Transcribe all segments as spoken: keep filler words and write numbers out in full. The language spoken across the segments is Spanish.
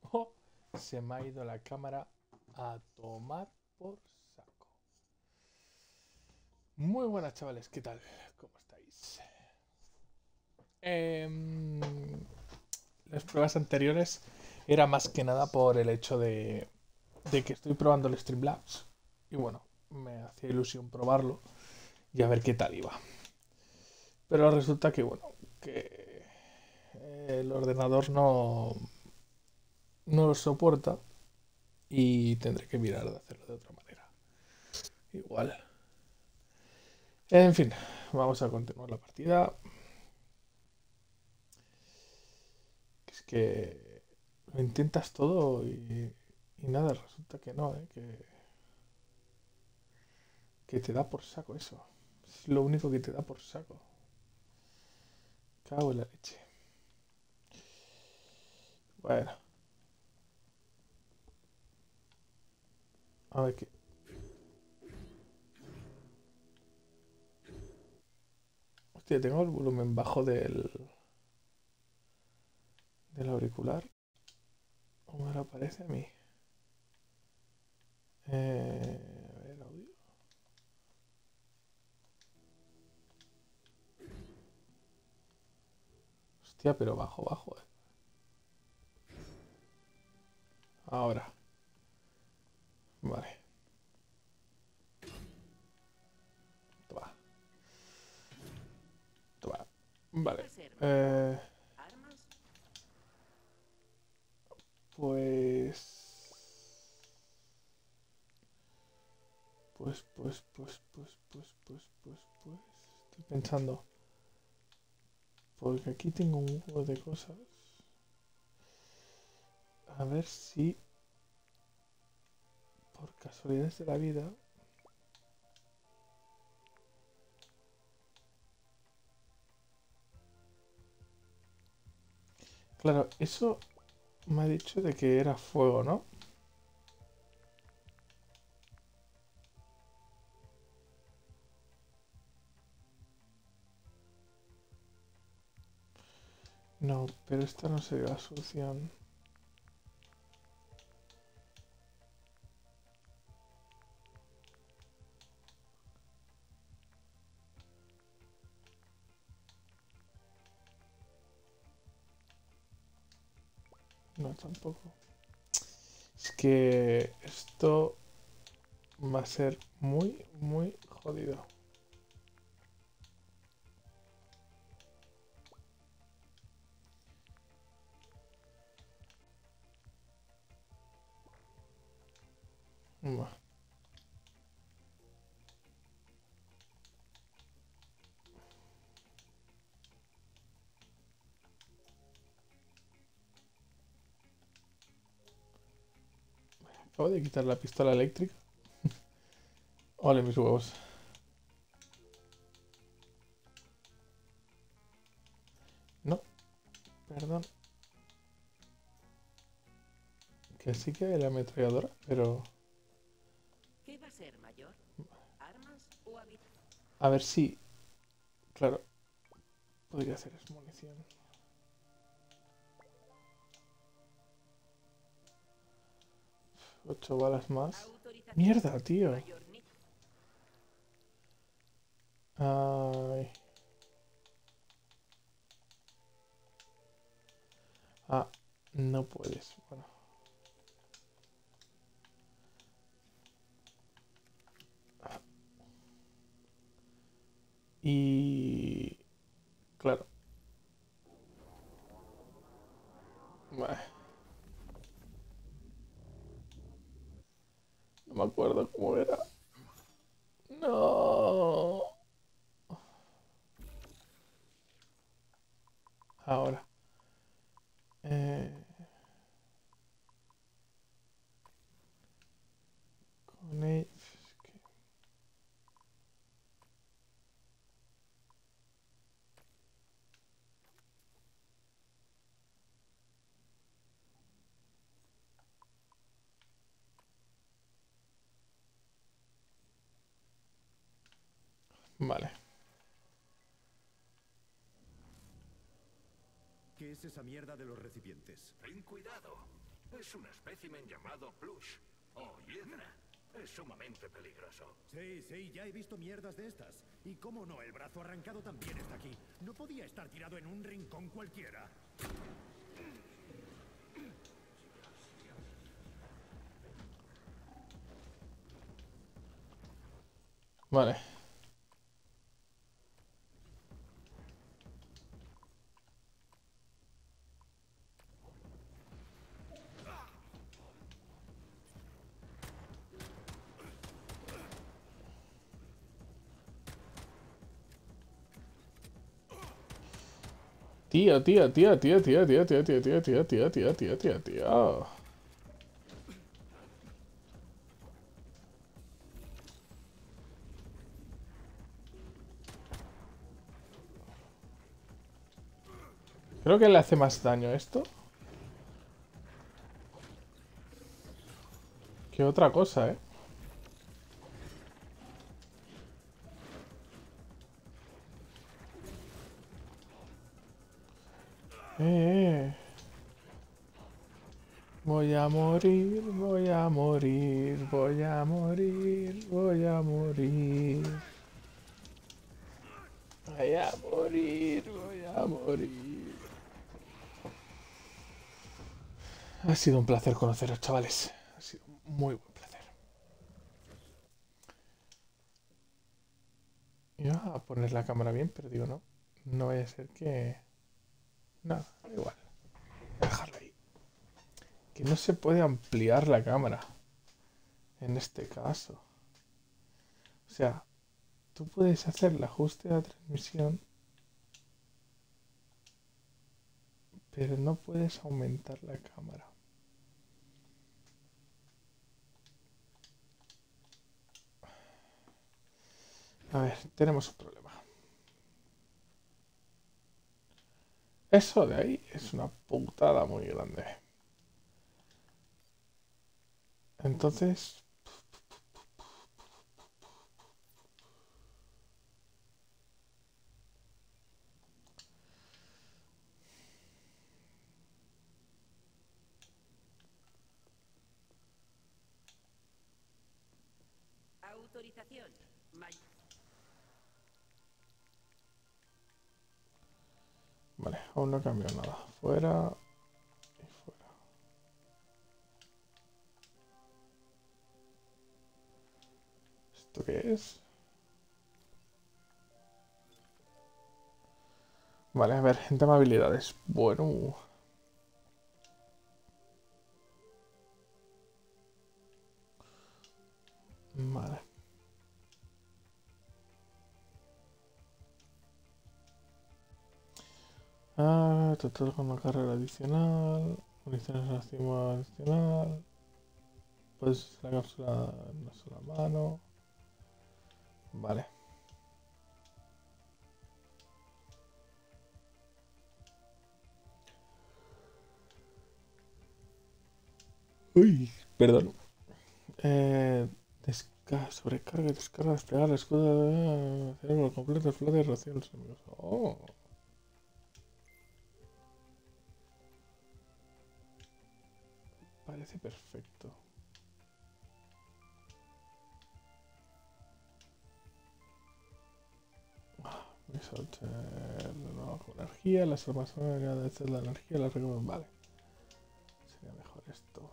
Oh, se me ha ido la cámara a tomar por saco. Muy buenas, chavales, ¿qué tal? ¿Cómo estáis? Em, las pruebas anteriores era más que nada por el hecho de, de que estoy probando el Streamlabs. Y bueno, me hacía ilusión probarlo y a ver qué tal iba. Pero resulta que, bueno, que el ordenador no, no lo soporta y tendré que mirar de hacerlo de otra manera. Igual. En fin, vamos a continuar la partida. Es que lo intentas todo y, y nada, resulta que no, ¿eh? que, que te da por saco eso. Es lo único que te da por saco. Cago en la leche. Bueno, a ver qué. Hostia, tengo el volumen bajo del, del auricular. ¿O me lo parece a mí? Eh, a ver, audio. Hostia, pero bajo, bajo, eh. Ahora, vale. Toma, toma. Vale. Eh, pues... Pues, pues, pues, pues, pues, pues, pues, pues. Estoy pensando. Porque aquí tengo un juego de cosas. A ver si, por casualidades de la vida... Claro, eso me ha dicho de que era fuego, ¿no? No, pero esta no sería la solución. No, tampoco. Es que esto va a ser muy, muy jodido. Buah. Acabo de quitar la pistola eléctrica. Ole mis huevos. No, perdón. Que sí que hay la ametralladora, pero... ¿Qué va a ser mayor? ¿Armas o habitación? A ver si... Claro, podría ser es munición. Ocho balas más. Autorización. Mierda, tío. Mayor Nick. Ay. Ah, no puedes. Bueno. Y... Claro. Bah, no me acuerdo cómo era. No. Ahora. Eh, con el... Vale. ¿Qué es esa mierda de los recipientes? Ten cuidado. Es un espécimen llamado plush o hiedra. Es sumamente peligroso. Sí, sí, ya he visto mierdas de estas. Y cómo no, el brazo arrancado también está aquí. No podía estar tirado en un rincón cualquiera. Vale. Tío, tío, tío, tío, tío, tío, tío, tío, tío, tío, tío, tío, tío, tío, tío. Creo que le hace más daño esto que otra cosa, ¿eh? Eh, voy a morir, voy a morir, voy a morir, voy a morir. Voy a morir, voy a morir. Ha sido un placer conoceros, chavales. Ha sido un muy buen placer. Iba a poner la cámara bien, pero digo no. No vaya a ser que... No, da igual. Voy a dejarla ahí. Que no se puede ampliar la cámara. En este caso. O sea, tú puedes hacer el ajuste de la transmisión, pero no puedes aumentar la cámara. A ver, tenemos un problema. Eso de ahí es una putada muy grande. Entonces... Autorización. May- Vale, aún no he cambiado nada. Fuera y fuera. ¿Esto qué es? Vale, a ver, en tema de habilidades. Bueno. Vale. Ah, total con una carrera adicional. Municiones activo adicional. Pues la cápsula en una sola mano. Vale. Uy, perdón. Eh, desca sobrecarga, descarga, desplegar, escudo, cerebro completo, flota y rocío los enemigos. Oh. Parece perfecto. No, con energía, las armas son de la energía, las recomiendo. Vale. Sería mejor esto.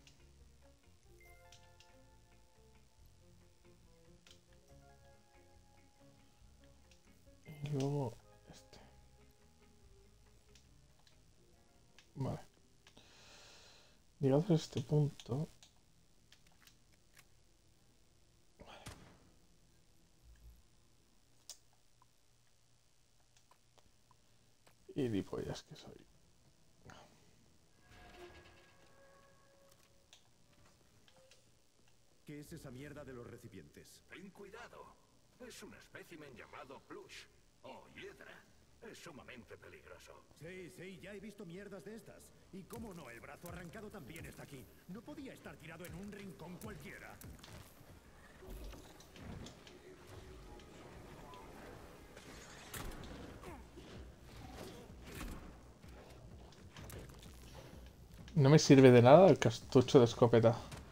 Y luego este. Vale. Llegados a este punto. Vale. Y dipollas que soy. ¿Qué es esa mierda de los recipientes? Ten cuidado. Es un espécimen llamado plush o hiedra. Es sumamente peligroso. Sí, sí, ya he visto mierdas de estas. Y cómo no, el brazo arrancado también está aquí. No podía estar tirado en un rincón cualquiera. No me sirve de nada el cartucho de escopeta.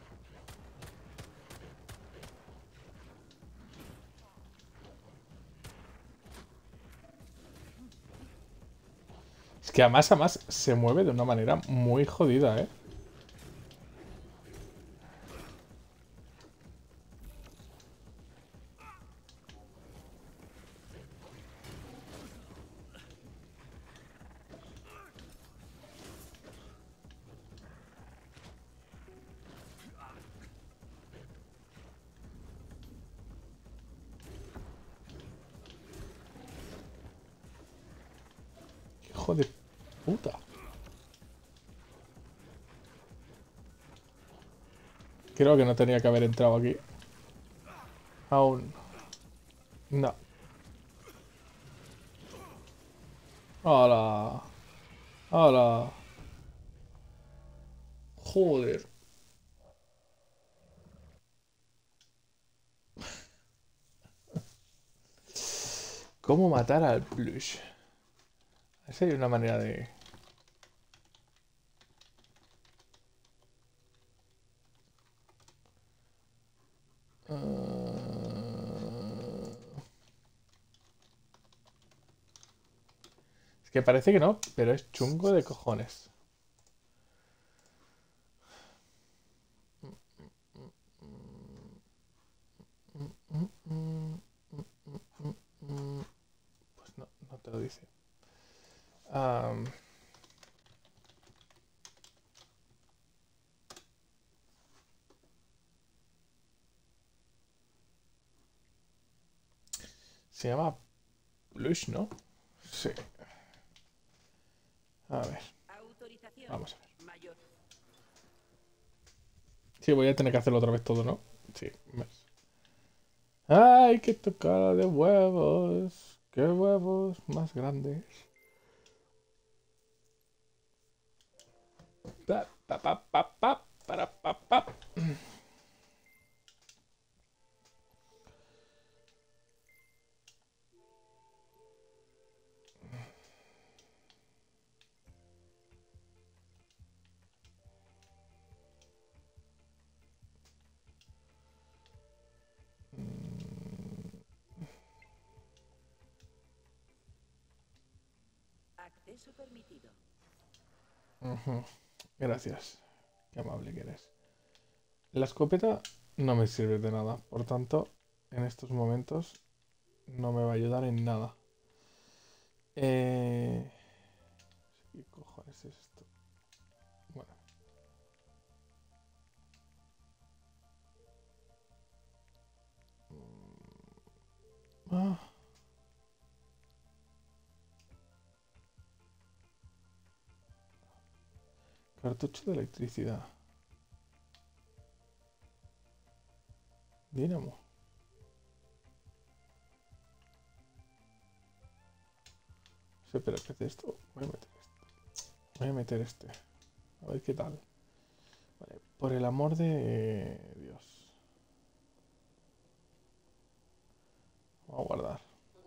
Es que además, además se mueve de una manera muy jodida, ¿eh? Hijo de puta. Creo que no tenía que haber entrado aquí. Aún. No. ¡Hala! ¡Hala! Joder. ¿Cómo matar al plush? Esa hay una manera de... Ah, es que parece que no, pero es chungo de cojones. Pues no, no te lo dice. Am, se llama plush, ¿no? Sí. A ver, Autorización. vamos a ver. Mayor. Sí, voy a tener que hacerlo otra vez todo, ¿no? Sí. ves. ¡Ay, qué tocada de huevos! ¡Qué huevos más grandes! Pa, pa, pa, pa, pa, para, pa, pa. Acceso permitido. Ujú. Gracias. Qué amable que eres. La escopeta no me sirve de nada. Por tanto, en estos momentos no me va a ayudar en nada. Eh... ¿Qué cojones es esto? Bueno. Ah, cartucho de electricidad. Dínamo. Sí, pero ¿qué es esto? Voy a meter este. Voy a meter este. A ver qué tal. Vale, por el amor de Dios. Vamos a guardar.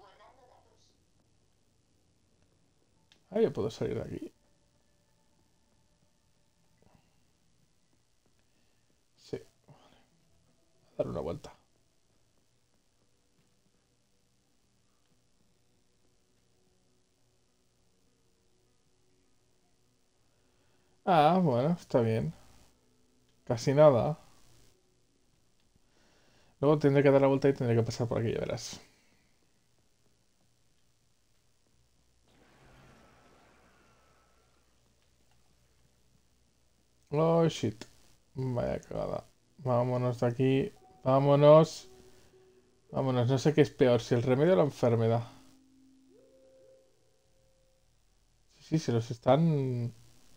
Ah, ya puedo salir de aquí. Sí, dar una vuelta. Ah, bueno, está bien. Casi nada. Luego tendré que dar la vuelta y tendré que pasar por aquí, ya verás. Oh, shit. Vaya cagada. Vámonos de aquí. Vámonos. Vámonos. No sé qué es peor, si el remedio o la enfermedad. Sí, sí, se los están...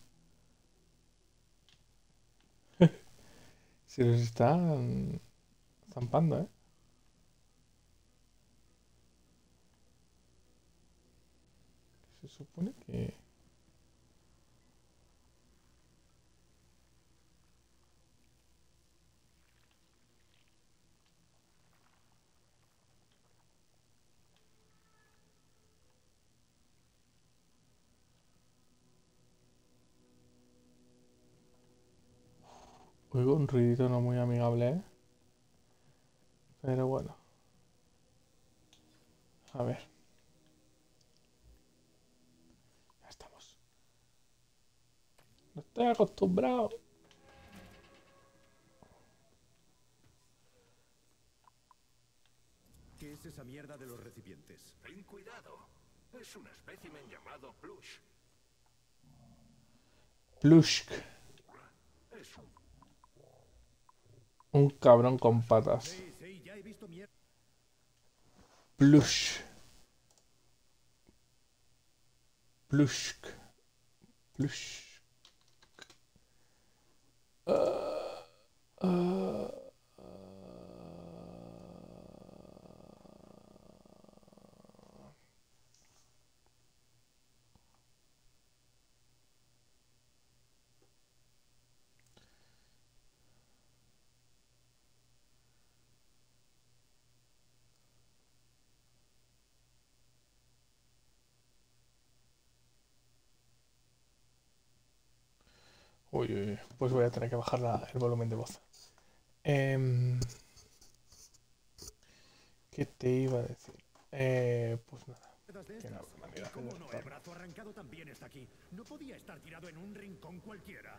Se los están... zampando, ¿eh? Se supone que... Oigo un ruidito no muy amigable, ¿eh? Pero bueno. A ver. Ya estamos. No estoy acostumbrado. ¿Qué es esa mierda de los recipientes? Ten cuidado. Es un espécimen llamado Plush. Plushk. Es un... Un cabrón con patas. Sí, sí, ya he visto mierda. Plush. Plushk. Plush. Ah, ah, Uy, uy, uy. Pues voy a tener que bajar la- el volumen de voz. Em, ¿qué te iba a decir? Eh, pues nada. Mierdas de Que no estas. habrá manera ¿Y de cómo no? El derrotarlo. brazo arrancado también está aquí. No podía estar tirado en un rincón cualquiera.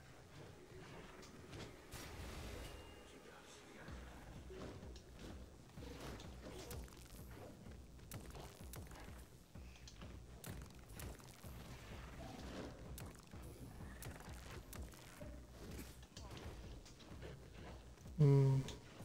Mm,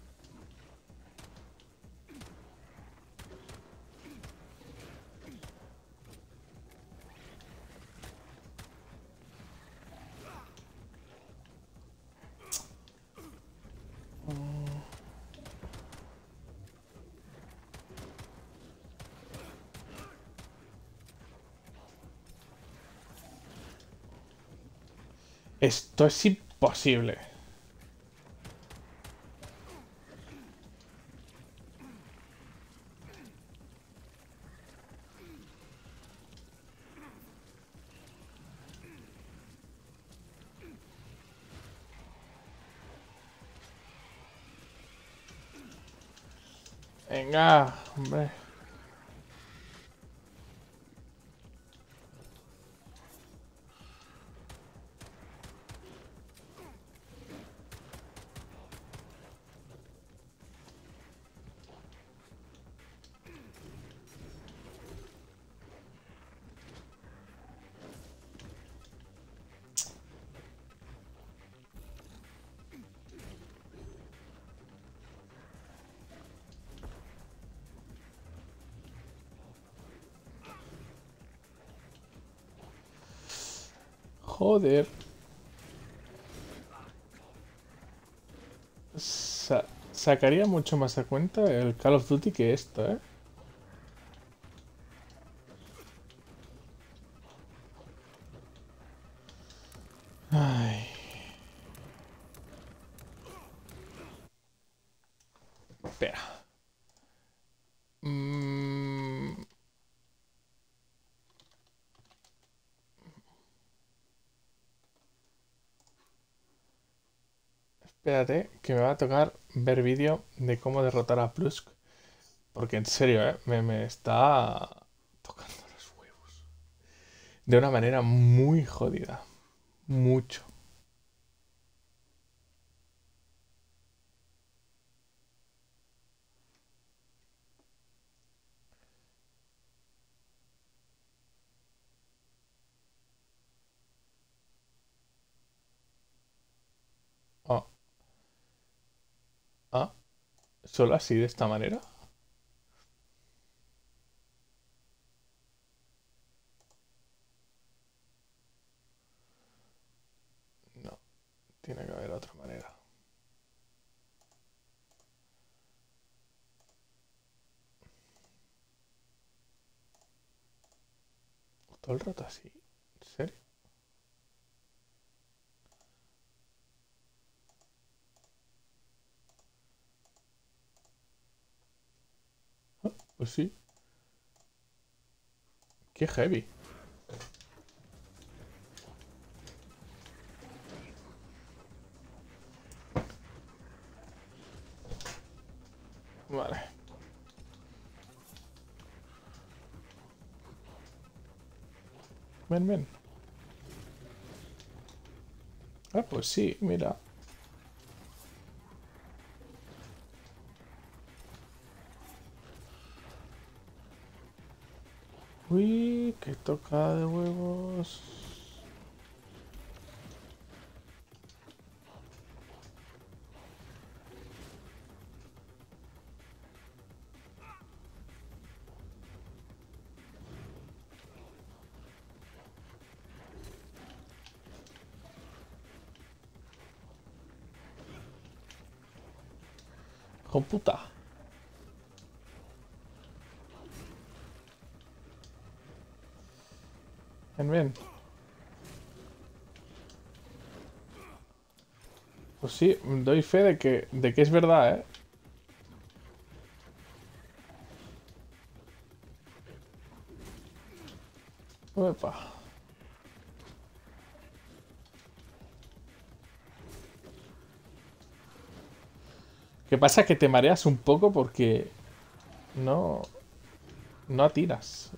Esto es imposible. Venga, hombre. Joder. Sa- sacaría mucho más a cuenta el Call of Duty que esto, ¿eh? Ay. Espera. Mm, espérate, que me va a tocar ver vídeo de cómo derrotar a Plusk. Porque en serio, ¿eh? Me, me está tocando los huevos. De una manera muy jodida. Mucho. Ah, ah, solo así, de esta manera. No, tiene que haber otra manera. Todo el rato así. ¿En serio? Pues sí. Qué heavy. Ven, ven. Ah, pues sí, mira. Uy, qué tocada de huevos. Hijo puta. Ven, ven. Pues sí, doy fe de que, de que es verdad, ¿eh? Uepa. ¿Qué pasa? Que te mareas un poco porque no, no atiras.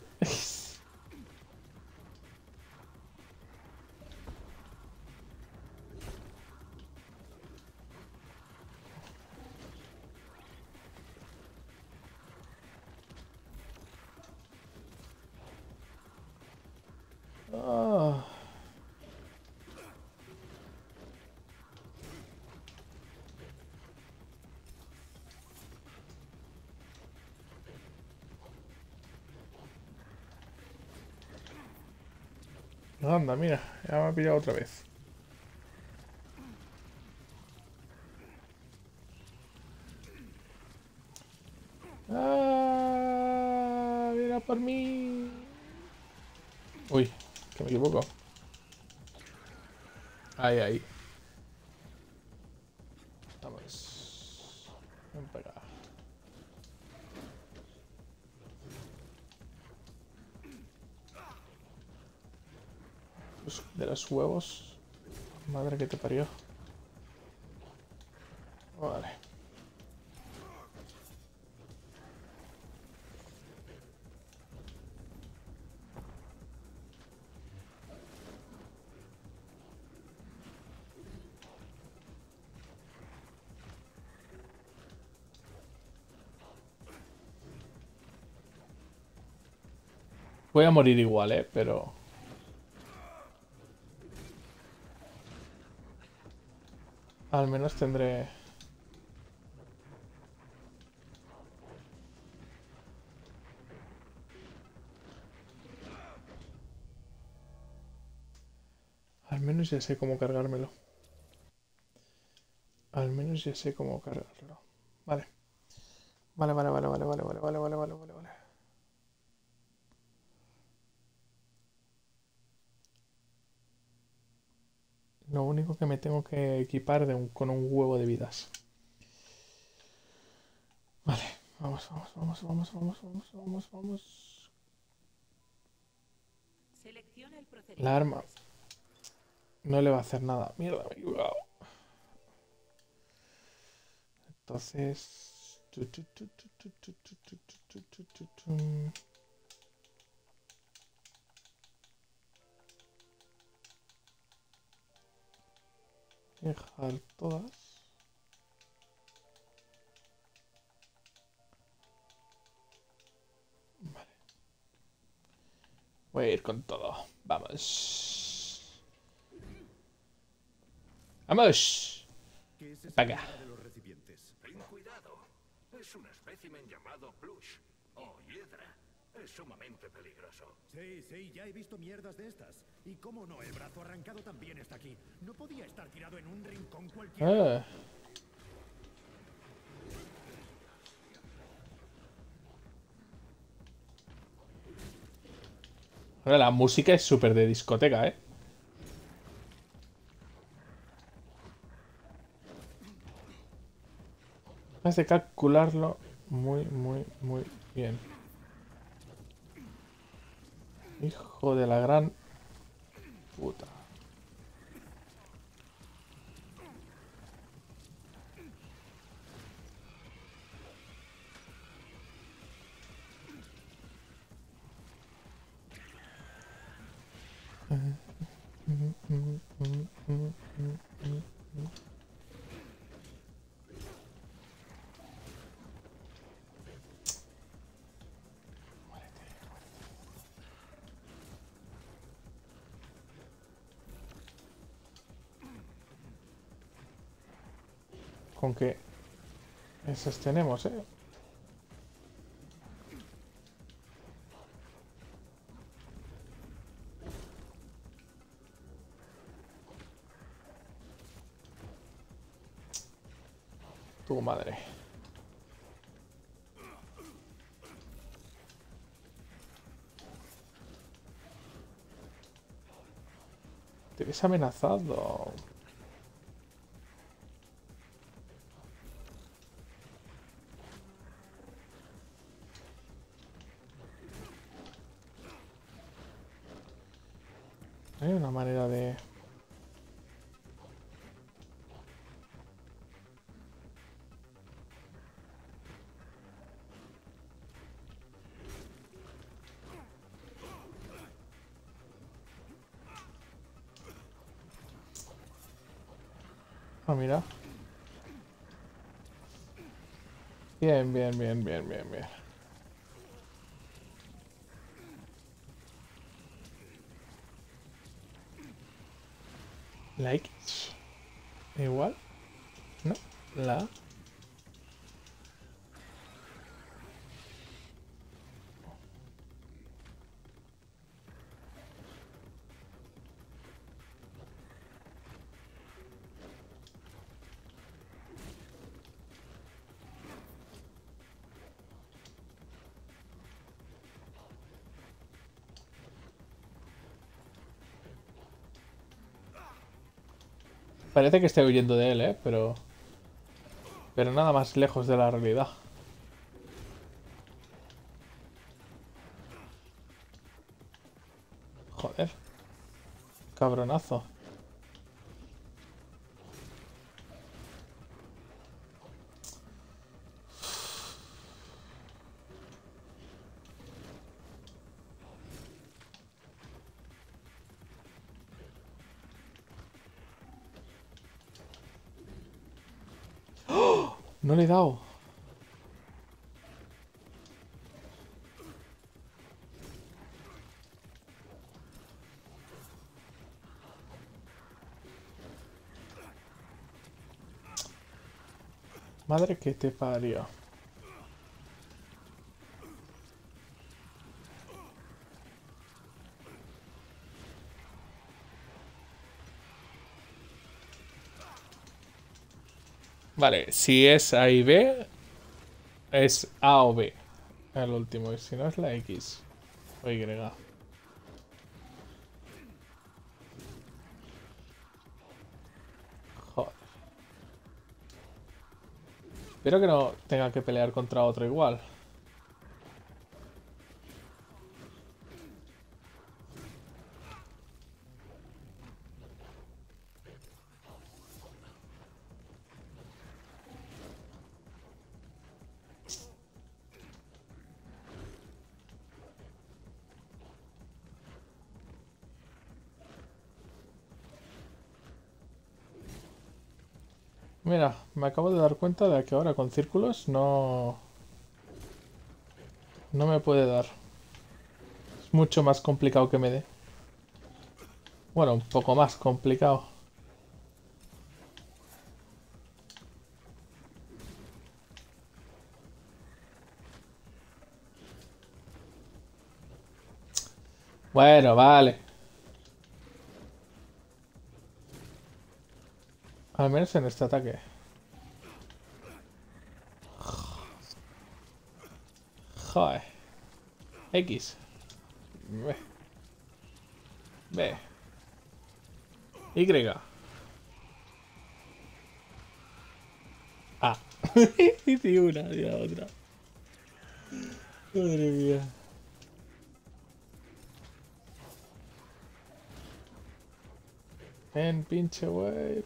Ah. Anda, mira, ya me ha pillado otra vez. Ah, mira por mí. Uy, que me equivoco. Ahí, ahí. Vamos. Ven para acá. Los- De los huevos. Madre que te parió. Vale. Voy a morir igual, eh, pero... Al menos tendré... Al menos ya sé cómo cargármelo. Al menos ya sé cómo cargarlo. Vale. Vale, vale, vale, vale, vale, vale, vale, vale, vale, vale, vale. Lo único que me tengo que equipar de un- con un huevo de vidas. Vale, vamos, vamos, vamos, vamos, vamos, vamos, vamos, vamos. Selecciona el La procedimiento arma de salida. no le va a hacer nada. Mierda, me he equivocado. Entonces... tu, tu, tu, tu, tu, tu, tu, tu, tu, tu, tu, tu. Dejar todas. Vale. Voy a ir con todo. Vamos. ¡Vamos! ¿Qué es esa Para acá. mierda de los recipientes? Ten cuidado. Es un espécimen llamado plush o hiedra. Es sumamente peligroso. Sí, sí, ya he visto mierdas de estas. Y cómo no, el brazo arrancado también está aquí. No podía estar tirado en un rincón cualquiera. Ah. Ahora la música es súper de discoteca, ¿eh? Has de calcularlo muy, muy, muy bien. Hijo de la gran puta. Mm, mm, mm, mm, mm, mm. Con que esas tenemos, eh. Tu madre. Te ves amenazado. Hay una manera de... Ah, mira. Bien, bien, bien, bien, bien, bien. La X. Igual. No. La A. Parece que estoy huyendo de él, ¿eh? Pero... Pero nada más lejos de la realidad. Joder. Cabronazo. No le he dado. Madre que te parió. Vale, si es A y B, es A o B. El último, y si no es la X o Y. Joder. Espero que no tenga que pelear contra otro igual. Mira, me acabo de dar cuenta de que ahora con círculos no... No me puede dar. Es mucho más complicado que me dé. Bueno, un poco más complicado. Bueno, vale. Al menos en este ataque. Joder. X. B. B. Y. A. Hice una y la otra. Madre mía. En pinche wey.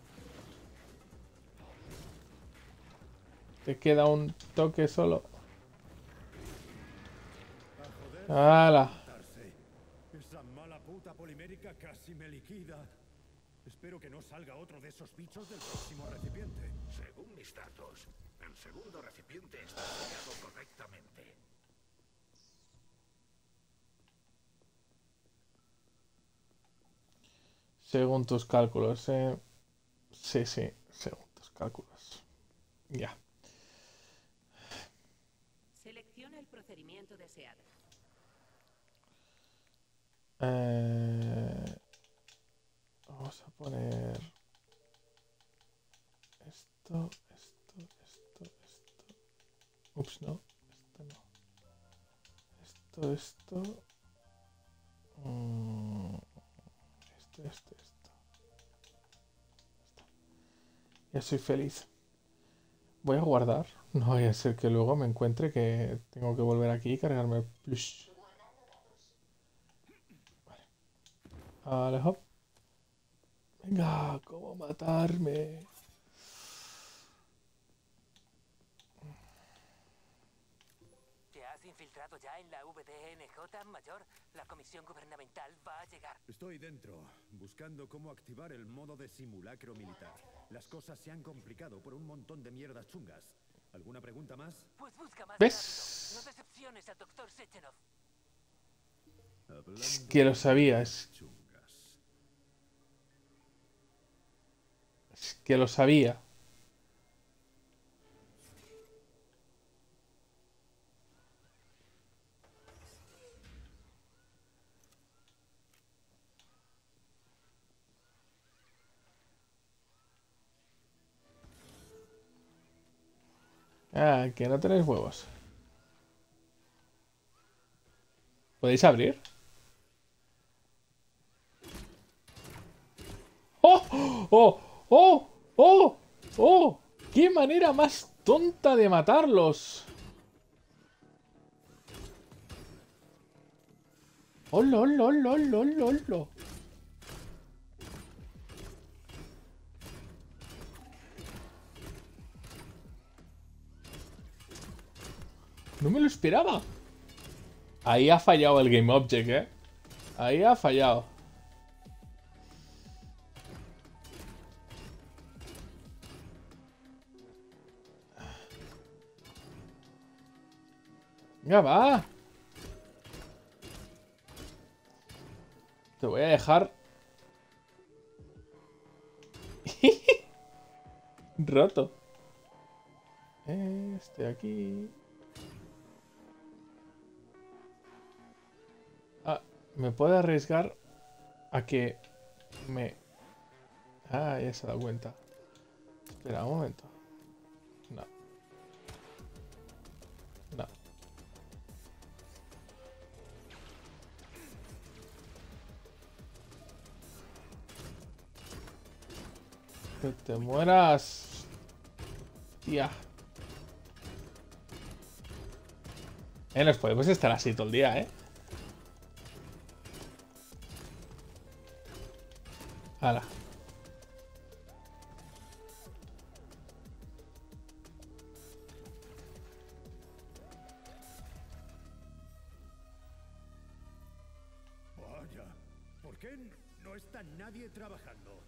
Te queda un toque solo. ¡Hala! Esa mala puta fruta polimérica casi me liquida. Espero que no salga otro de esos bichos del próximo recipiente. Según mis datos, el segundo recipiente está sellado correctamente. Según tus cálculos, eh. Sí, sí, según tus cálculos. Ya. Selecciona el procedimiento deseado. Eh, vamos a poner esto, esto, esto, esto. Ups, no, esto no. Esto, esto. Mm, esto, esto, esto. Ya soy feliz. Voy a guardar. No vaya a ser que luego me encuentre que tengo que volver aquí y cargarme el plush. Vale, hop. Venga, ¿cómo matarme? ¿Te has infiltrado ya en la V D N J, Mayor? La comisión gubernamental va a llegar. Estoy dentro, buscando cómo activar el modo de simulacro militar. Las cosas se han complicado por un montón de mierdas chungas. ¿Alguna pregunta más? Pues busca más ¿Ves? rápido. No decepciones al doctor Sechenov. Es que lo sabías. Chungas. Es que lo sabía. Ah, que no tenéis huevos. ¿Podéis abrir? ¡Oh! ¡Oh! ¡Oh! ¡Oh! ¡Oh! ¡Qué manera más tonta de matarlos! ¡Hola, hola, hola, hola, hola, hola! No me lo esperaba. Ahí ha fallado el Game Object, ¿eh? Ahí ha fallado. Venga, va. Te voy a dejar roto. Este aquí. Ah, me puedo arriesgar a que me... Ah, ya se ha dado cuenta. Espera un momento. No. No. Que te mueras. Tía. Eh, nos podemos estar así todo el día, ¿eh? Hala. Vaya, ¿por qué no está nadie trabajando?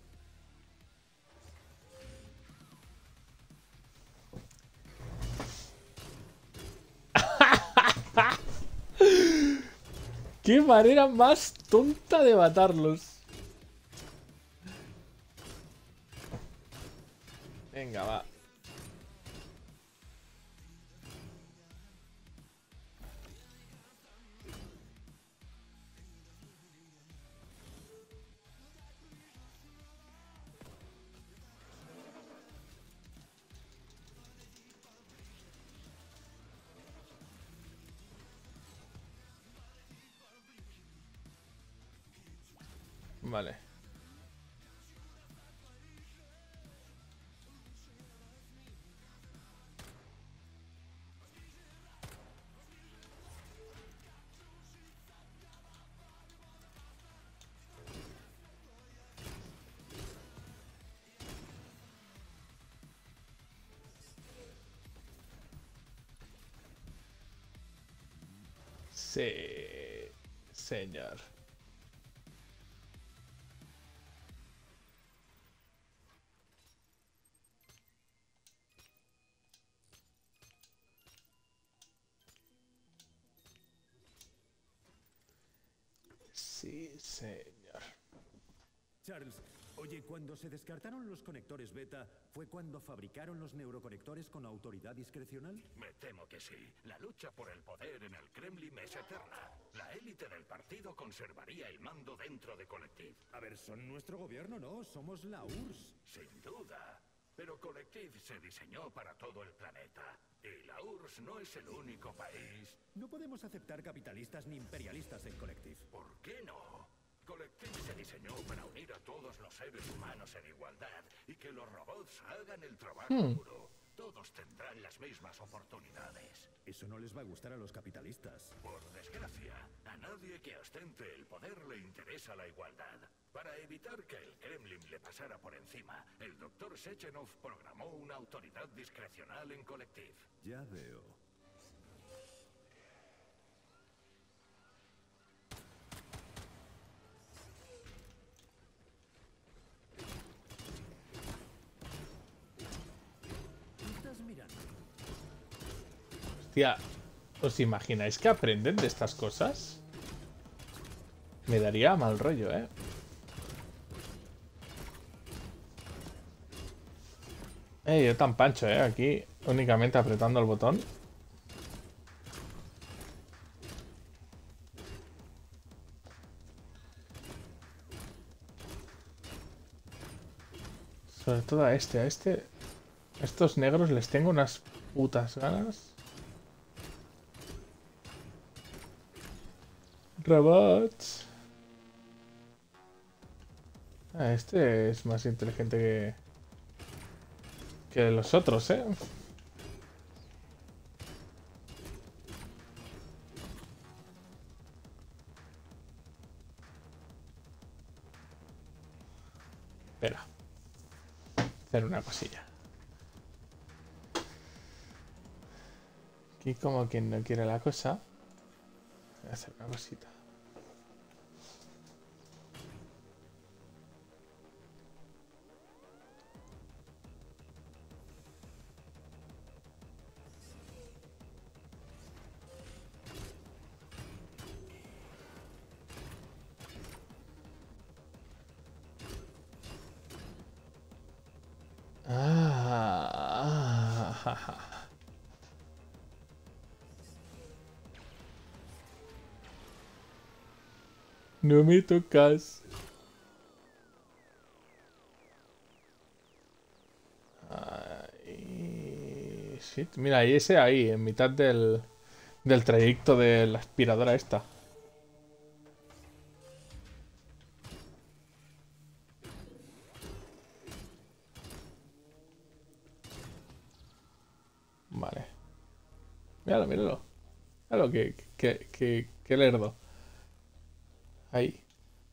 ¡Qué manera más tonta de matarlos! Venga, va. Vale. Sí, señor. Sí, señor. Charles, oye, cuando se descartaron los conectores beta, ¿fue cuando fabricaron los neuroconectores con autoridad discrecional? Me temo que sí. La lucha por el poder en el Kremlin es eterna. La élite del partido conservaría el mando dentro de Collective. A ver, son nuestro gobierno, ¿no? Somos la U R S. Sin duda. Pero Collective se diseñó para todo el planeta. Y la U R S no es el único país. No podemos aceptar capitalistas ni imperialistas en Collective. ¿Por qué no? Collective se diseñó para unir a todos los seres humanos en igualdad y que los robots hagan el trabajo Hmm. duro. Todos tendrán las mismas oportunidades. Eso no les va a gustar a los capitalistas. Por desgracia, a nadie que ostente el poder le interesa la igualdad. Para evitar que el Kremlin le pasara por encima, el doctor Sechenov programó una autoridad discrecional en Collective. Ya veo. ¿Qué estás mirando? Hostia, ¿os imagináis que aprenden de estas cosas? Me daría mal rollo, ¿eh? Eh, yo tan pancho, ¿eh? Aquí únicamente apretando el botón. Sobre todo a este, a este... A estos negros les tengo unas putas ganas. Robots. Ah, este es más inteligente que... Que los otros, ¿eh? Espera. Hacer una cosilla. Aquí como quien no quiere la cosa. Voy a hacer una cosita. Ah, ja, ja. No me tocas. Ay, shit. Mira, y ese ahí, en mitad del, del trayecto de la aspiradora esta. Vale. Míralo, míralo. Míralo, que, que, que, que lerdo. Ahí.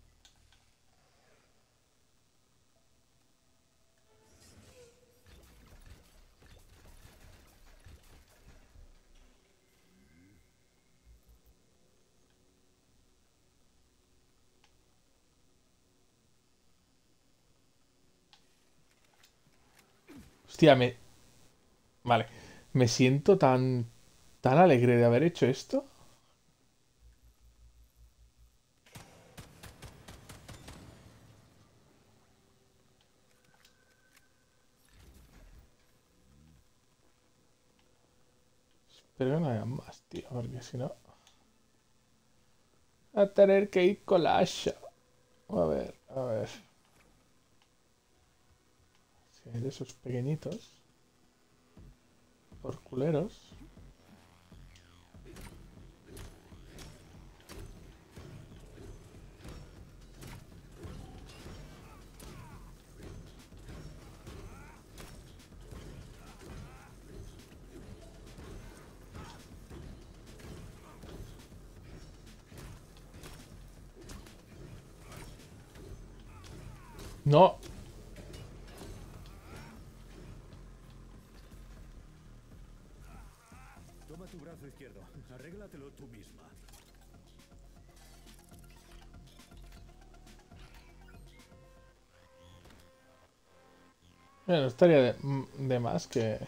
Hostia, me... Vale. Me siento tan... Tan alegre de haber hecho esto. Espero que no haya más, tío, porque si no... A tener que ir con la hacha. A ver, a ver. Si hay de esos pequeñitos. Por culeros. No. Toma tu brazo izquierdo. Arréglatelo tú misma. Bueno, estaría de, de más que...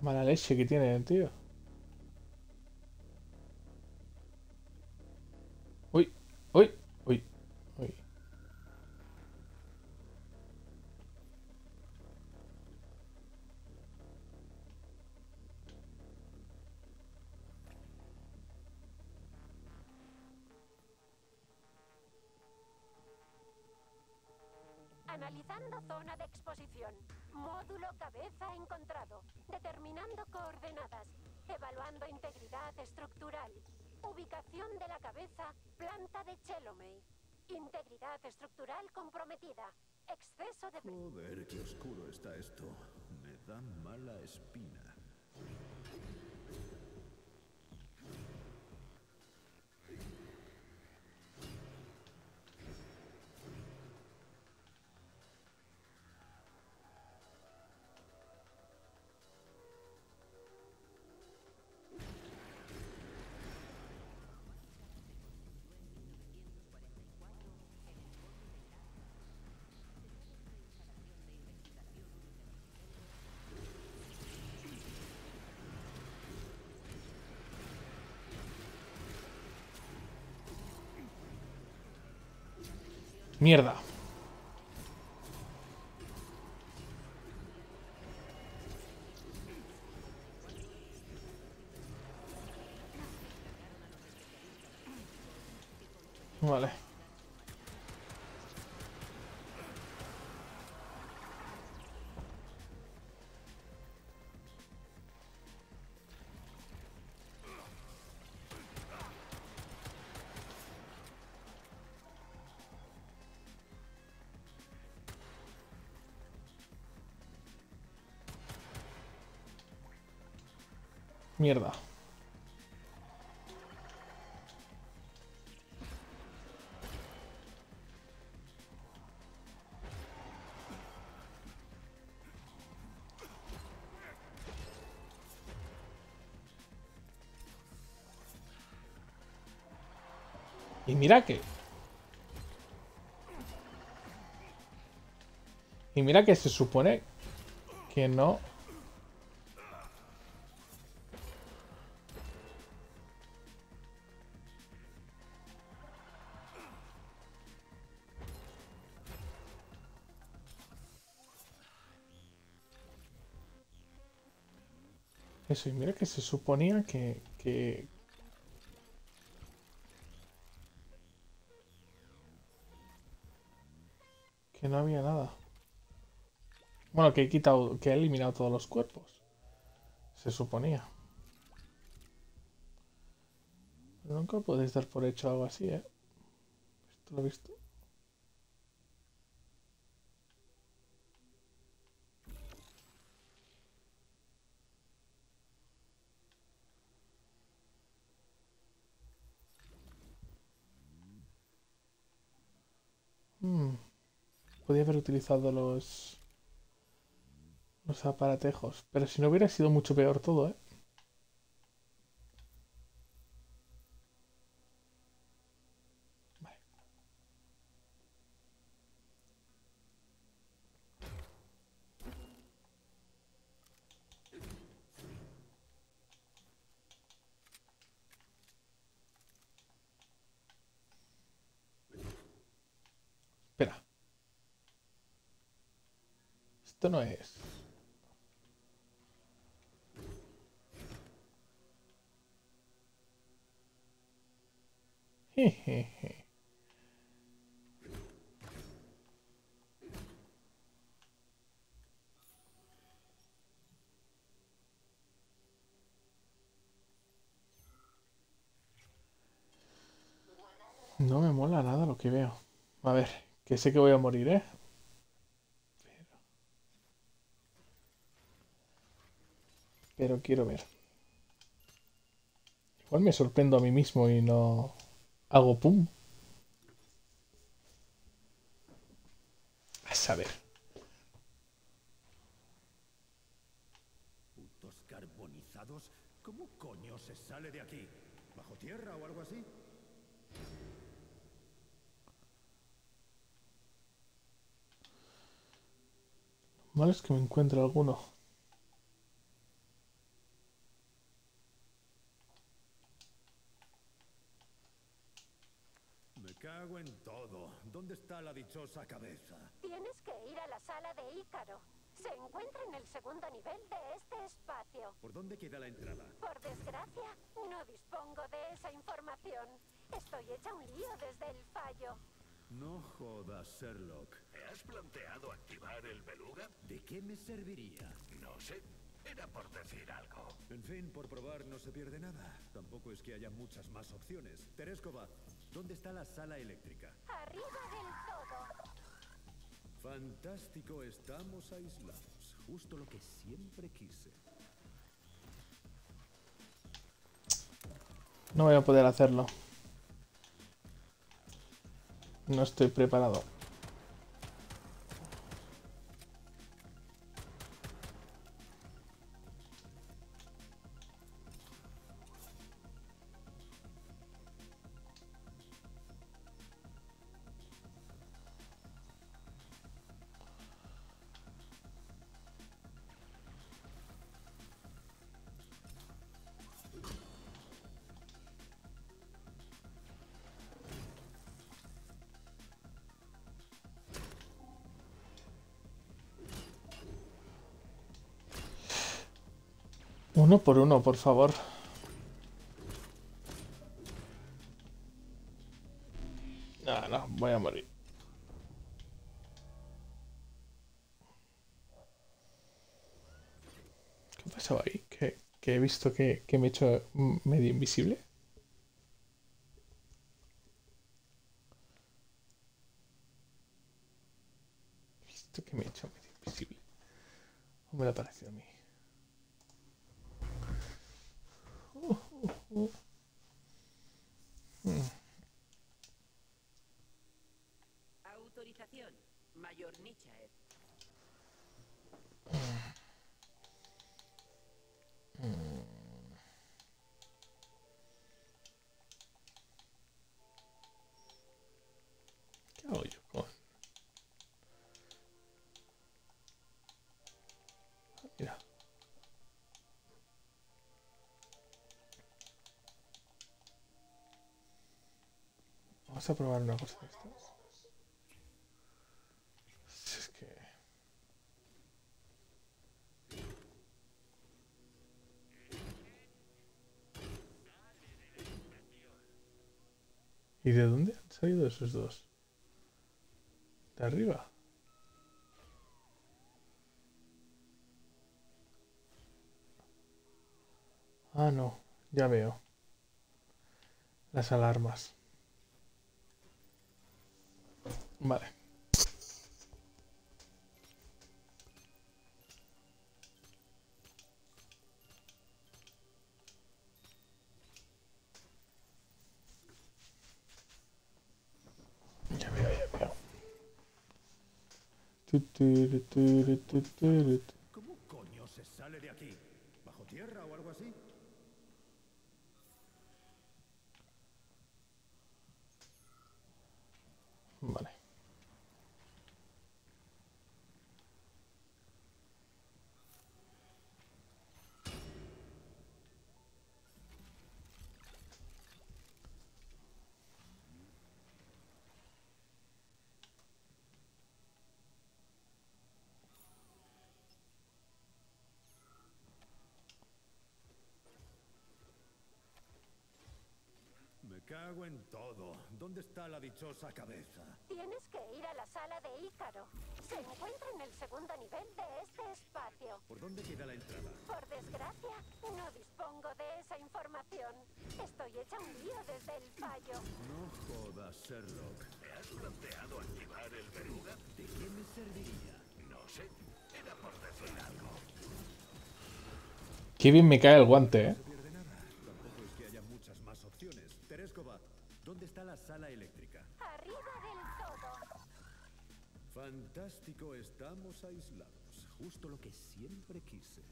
Mala leche que tiene el tío. Uy, uy, uy, uy. Analizando zona de exposición. Módulo cabeza encontrado. Determinando coordenadas. Evaluando integridad estructural. Ubicación de la cabeza, planta de Chelomey. Integridad estructural comprometida. Exceso de... Joder, qué oscuro está esto. Me da mala espina. Mierda. Vale. Mierda. Y mira que... Y mira que se supone que no... Eso, y mira que se suponía que... que... que no había nada. Bueno, que he quitado... que he eliminado todos los cuerpos. Se suponía. Nunca podéis dar por hecho algo así, ¿eh? ¿Esto lo he visto? Hmm. Podía haber utilizado los... los aparatejos. Pero si no hubiera sido mucho peor todo, ¿eh? Vale. Espera. Esto no es... Jejeje. No me mola nada lo que veo. A ver, que sé que voy a morir, ¿eh? Pero, pero quiero ver. Igual me sorprendo a mí mismo y no hago pum. A saber. ¿Putos carbonizados? ¿Cómo coño se sale de aquí? ¿Bajo tierra o algo así? Lo malo es que me encuentro alguno. todo. ¿Dónde está la dichosa cabeza? Tienes que ir a la sala de Ícaro. Se encuentra en el segundo nivel de este espacio. ¿Por dónde queda la entrada? Por desgracia, no dispongo de esa información. Estoy hecha un lío desde el fallo. No jodas, Sherlock. ¿Te has planteado activar el beluga? ¿De qué me serviría? No sé. Era por decir algo. En fin, por probar no se pierde nada. Tampoco es que haya muchas más opciones. Tereskova, ¿dónde está la sala eléctrica? Arriba del todo. Fantástico, estamos aislados. Justo lo que siempre quise. No voy a poder hacerlo. No estoy preparado. Uno por uno, por favor. No, no, voy a morir. ¿Qué pasaba ahí? ¿Que, que he visto que, que me he hecho medio invisible? He visto que me he hecho medio invisible. ¿O me lo ha parecido a mí? Uh, uh, uh. Mm. Autorización. Mayor Nietzsche. ¿Qué hago yo con...? Ah, mira. Vamos a probar una cosa de estas. Si es que... ¿Y de dónde han salido esos dos? ¿De arriba? Ah, no. Ya veo. Las alarmas. Vale. Ya veo, ya veo. Tu, tu, tu, tu, tu, tu. ¿Cómo coño se sale de aquí? ¿Bajo tierra o algo así? Vale. Me cago en todo. ¿Dónde está la dichosa cabeza? Tienes que ir a la sala de Ícaro. Se encuentra en el segundo nivel de este espacio. ¿Por dónde queda la entrada? Por desgracia, no dispongo de esa información. Estoy hecha un lío desde el fallo. No jodas, Sherlock. ¿Te has planteado activar el beluga? ¿De qué me serviría? No sé. Era por decir algo. Qué bien me cae el guante, No ¿eh? se pierde nada. Tampoco es que haya muchas más opciones. Tereskova, ¿dónde está la sala eléctrica? Arriba del todo. Fantástico, estamos aislados. Justo lo que siempre quise.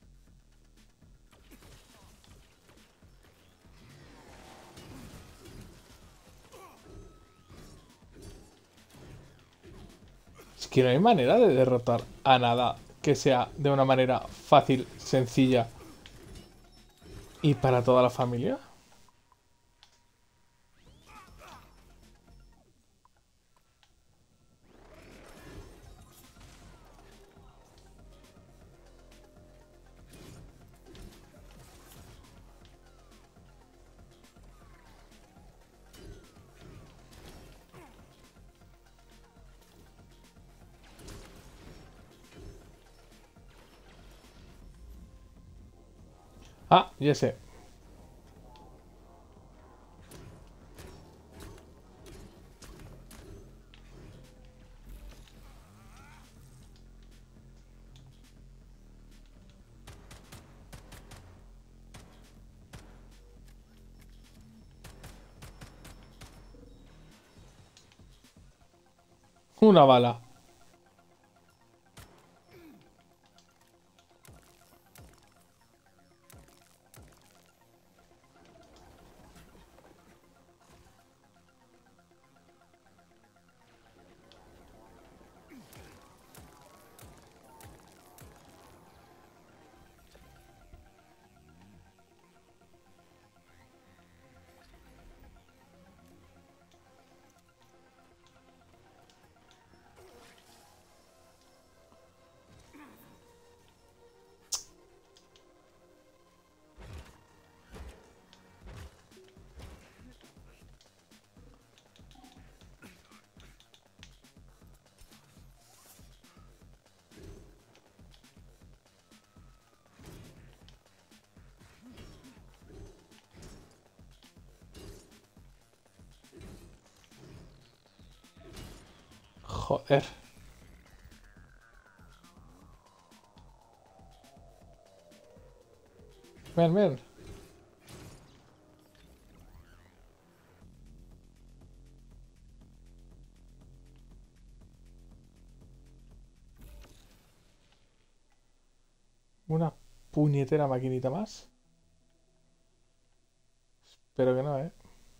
Es que no hay manera de derrotar a nada que sea de una manera fácil, sencilla y para toda la familia. Ah, ya sé. Una bala. Joder. Ven, ven. Una puñetera maquinita más. Espero que no, ¿eh?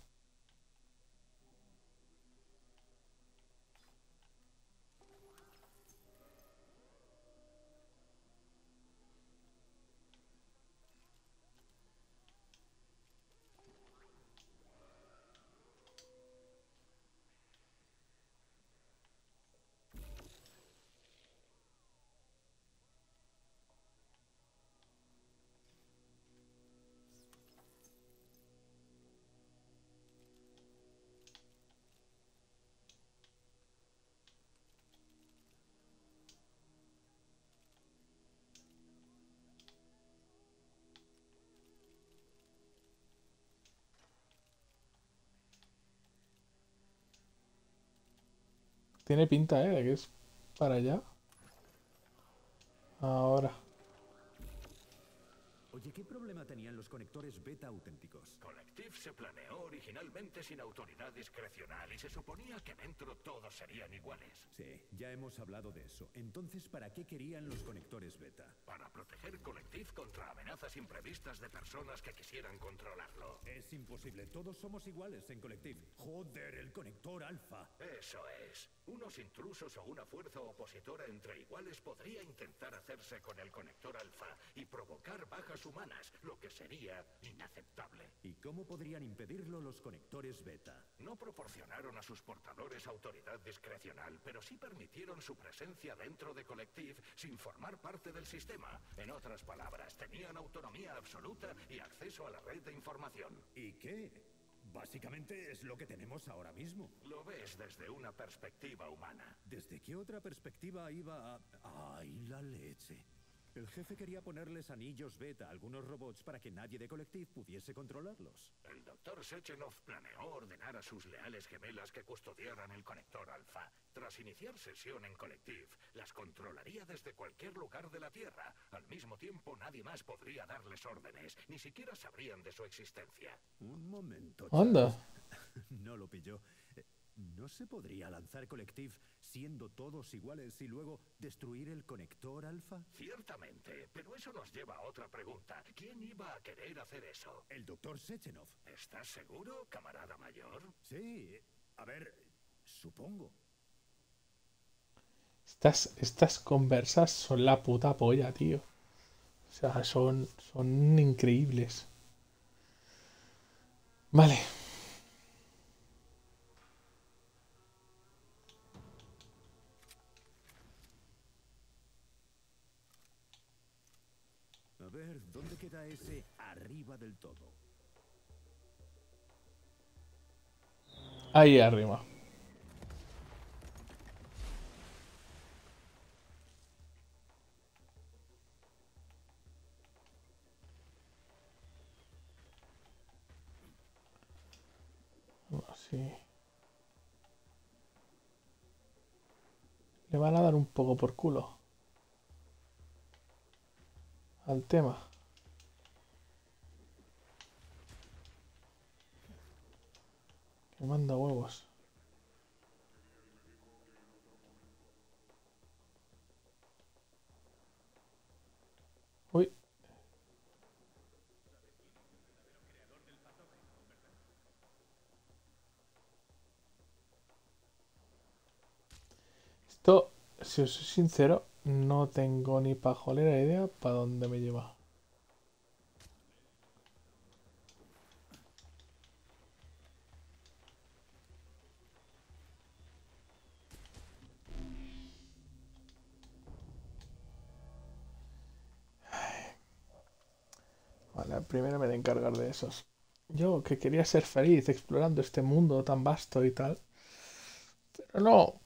Tiene pinta, ¿eh? De que es para allá. Ahora. Oye, ¿qué problema tenían los conectores beta auténticos? Collective se planeó originalmente sin autoridad discrecional y se suponía que dentro todos serían iguales. Sí, ya hemos hablado de eso. Entonces, ¿para qué querían los conectores beta? Para proteger Collective contra amenazas imprevistas de personas que quisieran controlarlo. Es imposible, todos somos iguales en Collective. Joder, el conector alfa. Eso es. Unos intrusos o una fuerza opositora entre iguales podría intentar hacerse con el conector alfa y provocar bajas humanas, lo que sería inaceptable. ¿Y cómo podrían impedirlo los conectores beta? No proporcionaron a sus portadores autoridad discrecional, pero sí permitieron su presencia dentro de Collective sin formar parte del sistema. En otras palabras, tenían autonomía absoluta y acceso a la red de información. ¿Y qué? Básicamente es lo que tenemos ahora mismo. Lo ves desde una perspectiva humana. ¿Desde qué otra perspectiva iba a...? ¡Ay, la leche! El jefe quería ponerles anillos beta a algunos robots para que nadie de Collective pudiese controlarlos. El doctor Sechenov planeó ordenar a sus leales gemelas que custodiaran el conector alfa. Tras iniciar sesión en Collective, las controlaría desde cualquier lugar de la Tierra. Al mismo tiempo, nadie más podría darles órdenes, ni siquiera sabrían de su existencia. Un momento, Anda. Charles. No lo pilló. Eh, ¿No se podría lanzar Collective siendo todos iguales y luego destruir el conector alfa? Ciertamente, pero eso nos lleva a otra pregunta. ¿Quién iba a querer hacer eso? El doctor Sechenov. ¿Estás seguro, camarada mayor? Sí, a ver, supongo. Estas, estas conversas son la puta polla, tío. O sea, son, son increíbles. Vale. A ver, ¿dónde queda ese arriba del todo? Ahí arriba. Sí. Le van a dar un poco por culo al tema. Que manda huevos. Uy. Esto, si os soy sincero, no tengo ni pajolera idea para dónde me lleva. Vale, primero me de encargar de esos. Yo que quería ser feliz explorando este mundo tan vasto y tal. Pero no.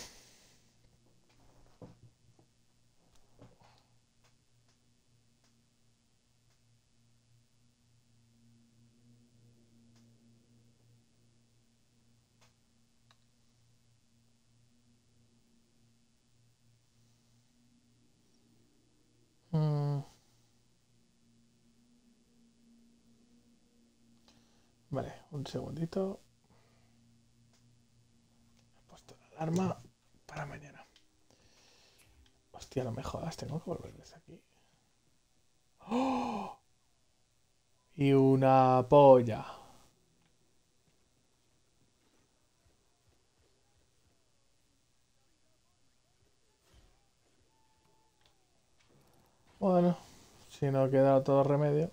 Mm, Vale, un segundito. He puesto la alarma para mañana. Hostia, no me jodas, tengo que volver desde aquí. ¡Oh! Y una polla. Bueno, si no queda todo remedio.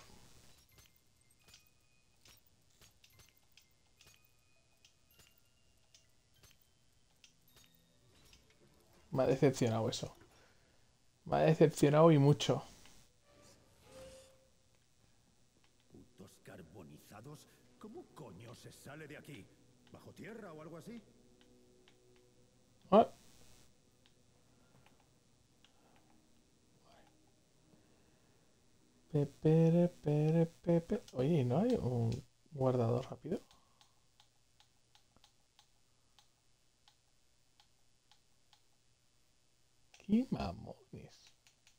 Me ha decepcionado eso. Me ha decepcionado y mucho. Putos carbonizados. ¿Cómo coño se sale de aquí? ¿Bajo tierra o algo así? Ah, Pepe, pepe, pepe. Oye, ¿no hay un guardador rápido? ¡Qué mamones!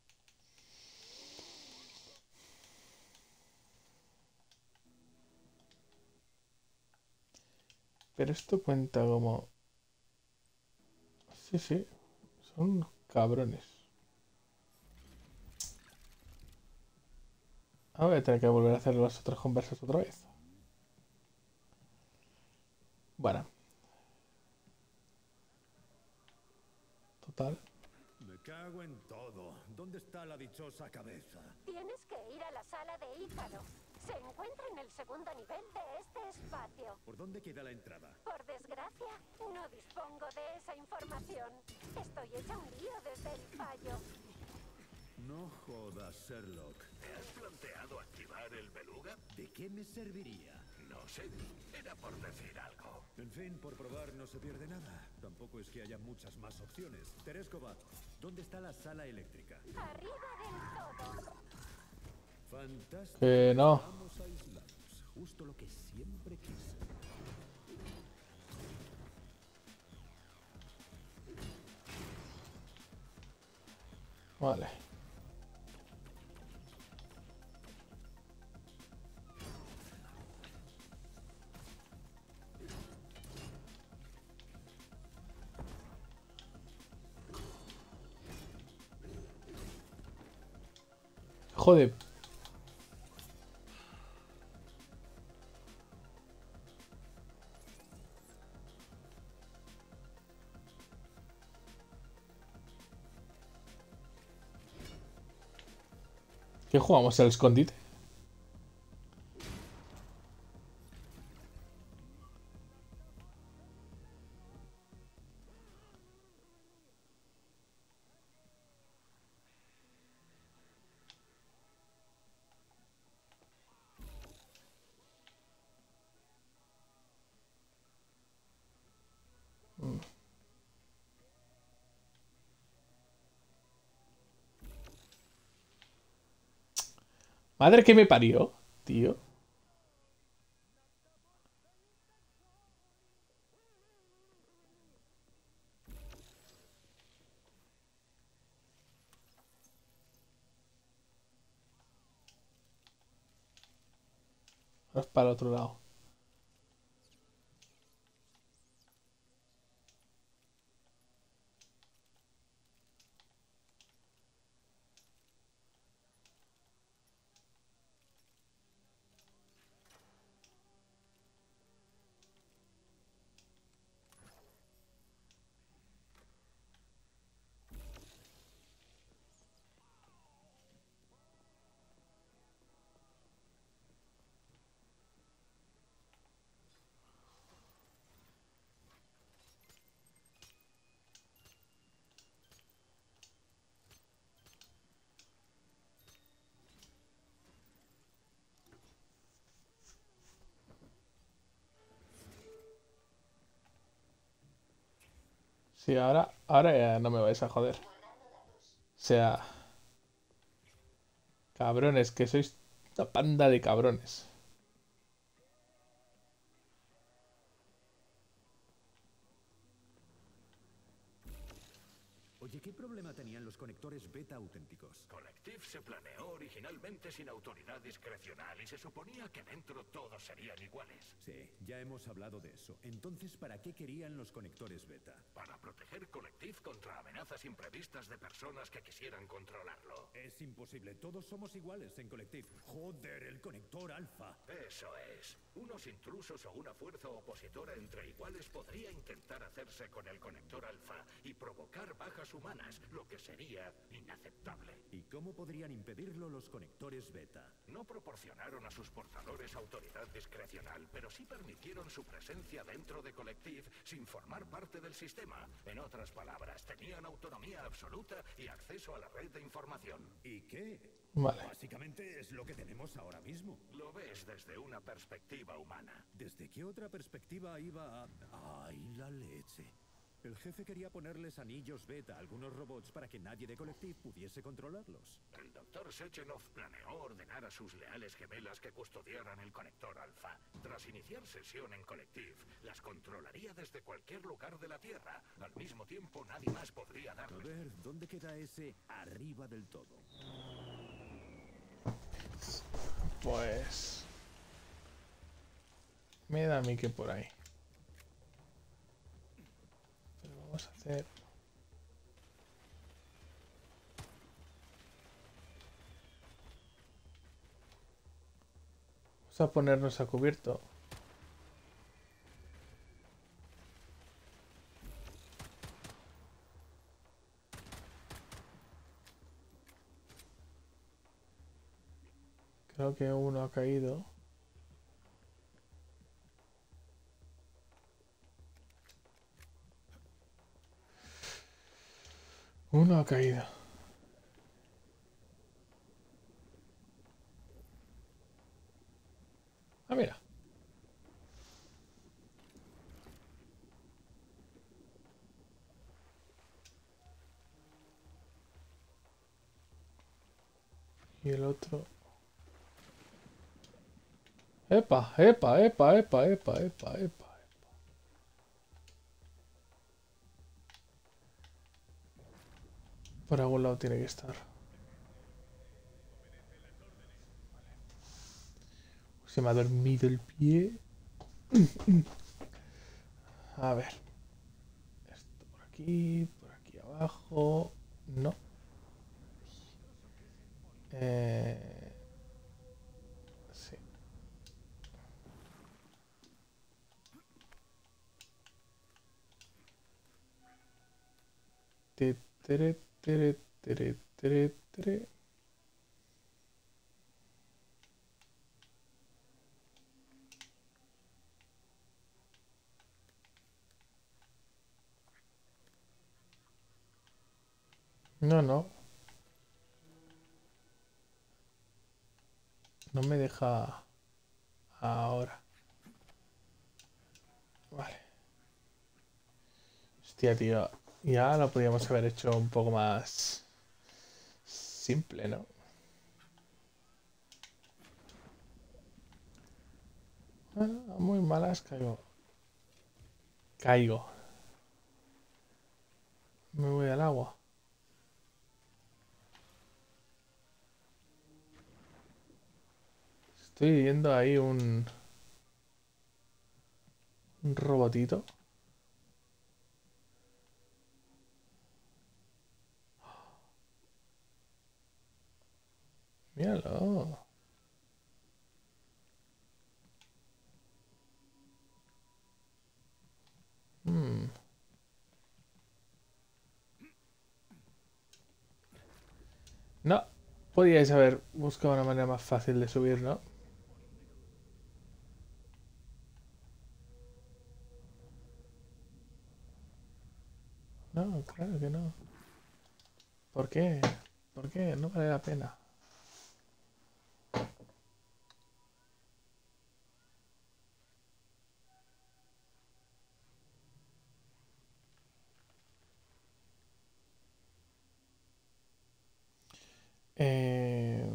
Pero esto cuenta como... Sí, sí. Son cabrones. Ahora voy a tener que volver a hacer las otras conversas otra vez. Bueno. Total. Me cago en todo. ¿Dónde está la dichosa cabeza? Tienes que ir a la sala de Ícaro. Se encuentra en el segundo nivel de este espacio. ¿Por dónde queda la entrada? Por desgracia, no dispongo de esa información. Estoy hecha un lío desde el fallo. No jodas, Sherlock. ¿Te has planteado activar el beluga? ¿De qué me serviría? No sé, era por decir algo. En fin, por probar no se pierde nada. Tampoco es que haya muchas más opciones. Tereskova, ¿dónde está la sala eléctrica? Arriba del todo. Fantástico. Que no. Estamos aislados. Justo lo que siempre quise. Vale. Joder. ¿Qué jugamos? ¿El escondite? Mm. Madre que me parió, tío. Ahora es para el otro lado. Sí, ahora, ahora ya no me vais a joder. O sea, cabrones, que sois una panda de cabrones. Oye, ¿qué problema tenían los conectores beta auténticos? Collective se planeó originalmente sin autoridad discrecional y se suponía que dentro todos serían iguales. Sí, ya hemos hablado de eso. Entonces, ¿para qué querían los conectores beta? Para proteger Collective contra amenazas imprevistas de personas que quisieran controlarlo. Es imposible, todos somos iguales en Collective. Joder, el conector alfa. Eso es. Unos intrusos o una fuerza opositora entre iguales podría intentar hacerse con el conector alfa y provocar bajas humanas, lo que sería inaceptable. ¿Y cómo podrían impedirlo los conectores beta? No proporcionaron a sus portadores autoridad discrecional, pero sí permitieron su presencia dentro de Collective sin formar parte del sistema. En otras palabras, tenían autonomía absoluta y acceso a la red de información. ¿Y qué? Vale. Básicamente es lo que tenemos ahora mismo. Lo ves desde una perspectiva humana. ¿Desde qué otra perspectiva iba a...? ¡Ay, la leche! El jefe quería ponerles anillos beta a algunos robots para que nadie de Collective pudiese controlarlos. El doctor Sechenov planeó ordenar a sus leales gemelas que custodiaran el conector alfa. Tras iniciar sesión en Collective, las controlaría desde cualquier lugar de la Tierra. Al mismo tiempo, nadie más podría A darle. ver, ¿dónde queda ese arriba del todo? Pues... me da a mí que por ahí. Pero vamos a hacer... Vamos a ponernos a cubierto. Creo que uno ha caído. Uno ha caído. Ah, mira. Y el otro... Epa, epa, epa, epa, epa, epa, epa. Por algún lado tiene que estar. Se me ha dormido el pie. A ver. Esto por aquí, por aquí abajo. No. Eh... Sí. Te, tere, tere, tere, tere, tere. No, no. No me deja ahora. Vale. Hostia, tío. Ya lo podríamos haber hecho un poco más simple, ¿no? Ah, muy malas caigo. Caigo. Me voy al agua. Estoy viendo ahí un, un robotito. Míralo. Hmm. No, podíais haber buscado una manera más fácil de subir, ¿no? No, claro que no. ¿Por qué? ¿Por qué? No vale la pena. Eh,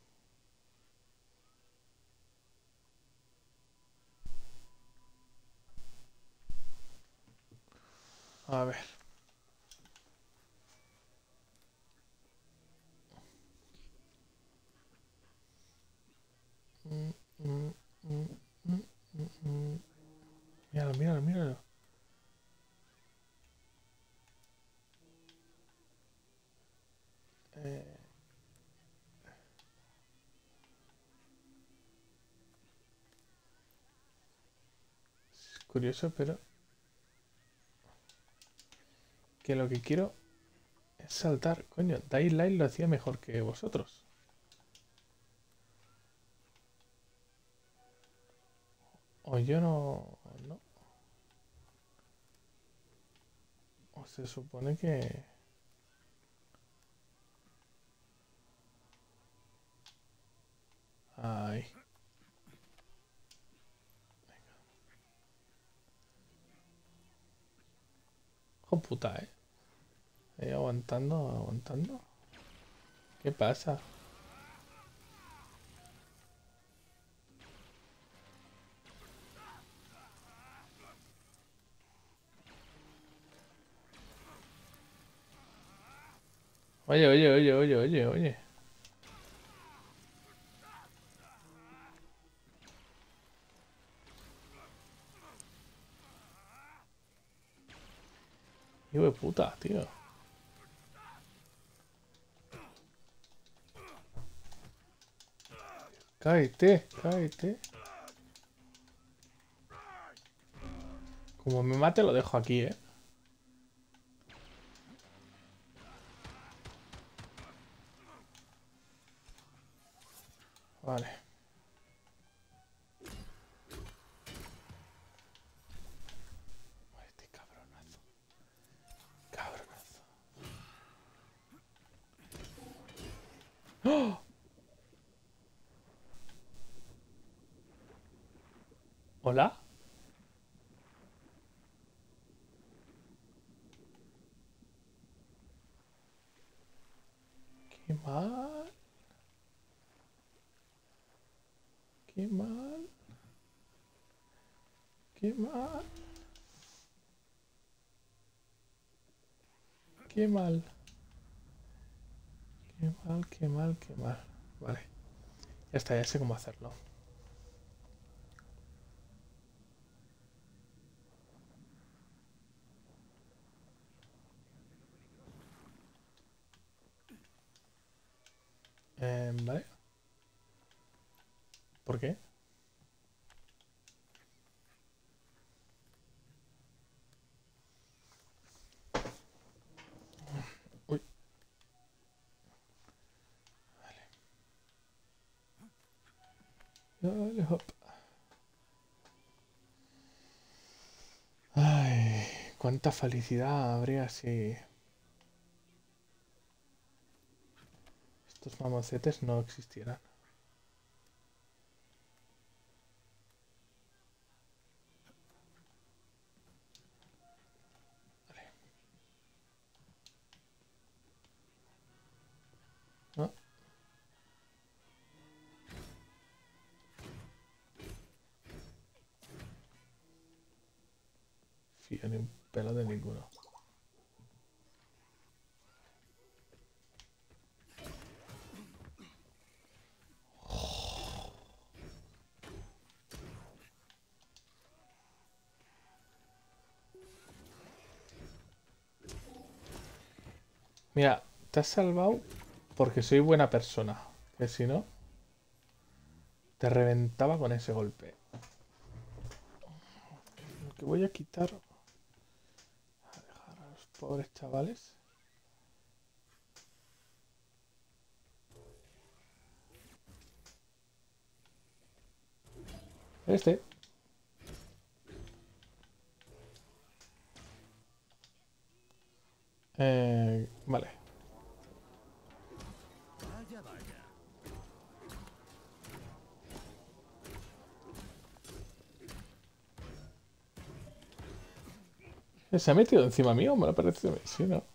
a ver. Mm, mm, mm, mm, mm, mm. Míralo, míralo, míralo. Eh, es curioso, pero que lo que quiero es saltar. Coño, Dying Light lo hacía mejor que vosotros. O yo no... no. O se supone que... Ay. Hijo puta, eh. Ahí aguantando, aguantando. ¿Qué pasa? Oye, oye, oye, oye, oye, oye. Hijo de puta, tío. Cállate, cállate. Como me mate lo dejo aquí, eh. Vale. Este cabronazo. Cabronazo. ¡Oh! ¿Hola? Qué mal. Qué mal. Qué mal. Qué mal. Qué mal, qué mal, qué mal. Vale. Ya está, ya sé cómo hacerlo. Eh, vale. ¿Por qué? Uy. Vale, hop. Ay, cuánta felicidad habría si estos mamocetes no existieran. ¿No? Fío ni un pelo de ninguno. Mira, te has salvado porque soy buena persona. Que si no, te reventaba con ese golpe. Lo que voy a quitar... A dejar a los pobres chavales. Este. Eh, vale. Vaya, vaya. ¿Se ha metido encima mío? Me lo ha parecido a mí. Sí, ¿no?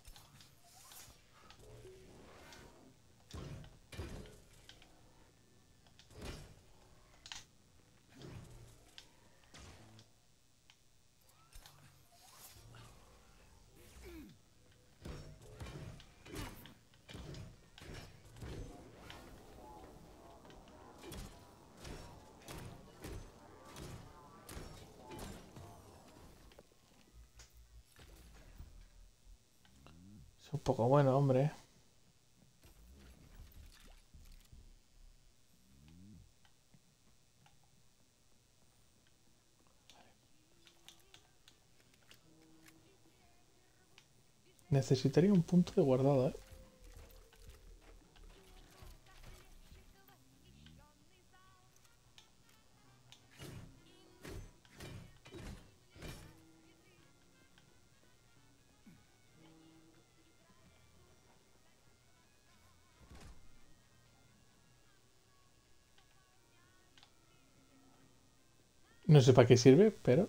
Es un poco bueno, hombre. Necesitaría un punto de guardado, ¿eh? No sé para qué sirve, pero...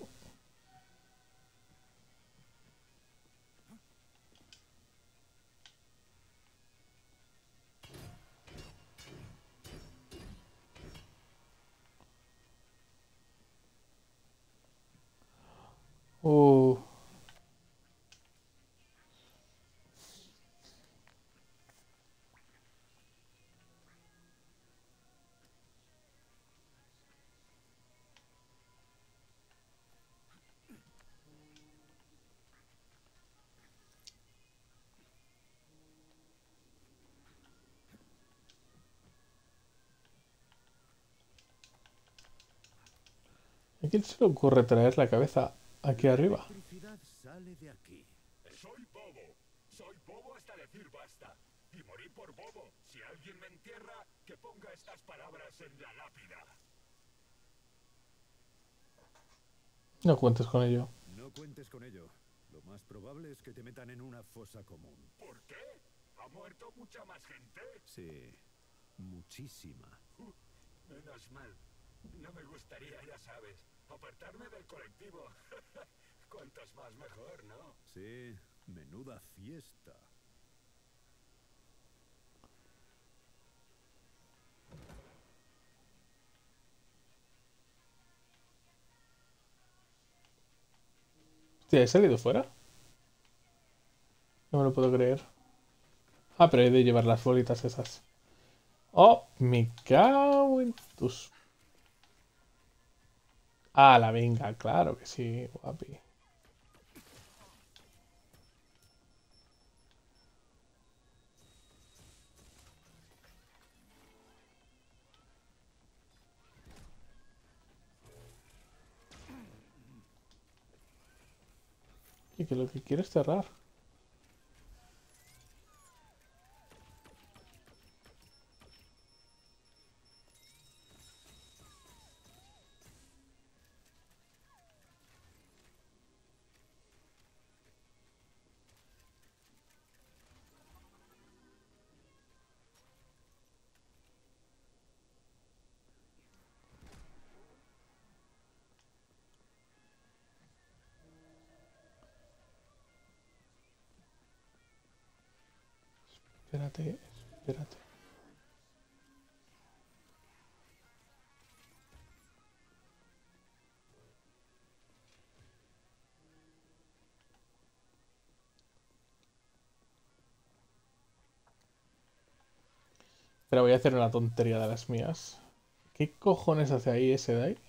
Uh, ¿a quién se le ocurre traer la cabeza aquí arriba? Electricidad sale de aquí. Soy bobo. Soy bobo hasta decir basta. Y morí por bobo. Si alguien me entierra, que ponga estas palabras en la lápida. No cuentes con ello. No cuentes con ello. Lo más probable es que te metan en una fosa común. ¿Por qué? ¿Ha muerto mucha más gente? Sí, muchísima. Uh, menos mal. No me gustaría, ya sabes, apartarme del colectivo. Cuantos más mejor, ¿no? Sí, menuda fiesta. Hostia, ¿he salido fuera? No me lo puedo creer. Ah, pero he de llevar las bolitas esas. Oh, me cago en tus... Ah, la venga, claro que sí, guapi. Y que lo que quiero es cerrar. Espérate, espérate. Pero voy a hacer una tontería de las mías. ¿Qué cojones hace ahí ese de ahí?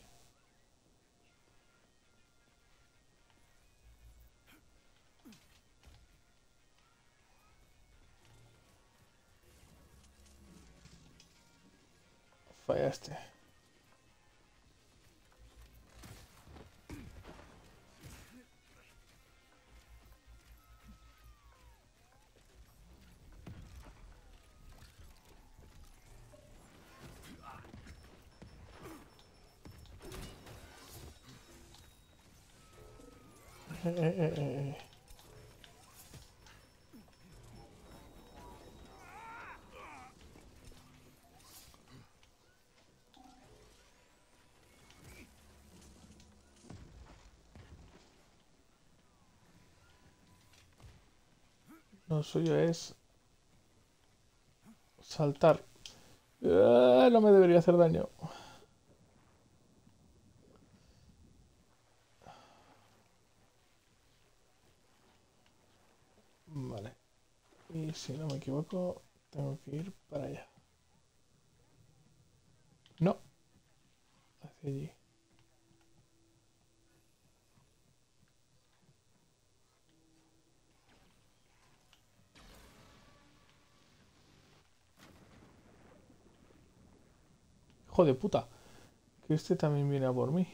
fallaste. Eh, eh, eh, eh. Lo suyo es saltar. Ah, no me debería hacer daño. Vale. Y si no me equivoco, tengo que ir para allá. No, hacia allí. Hijo de puta. Que este también viene a por mí.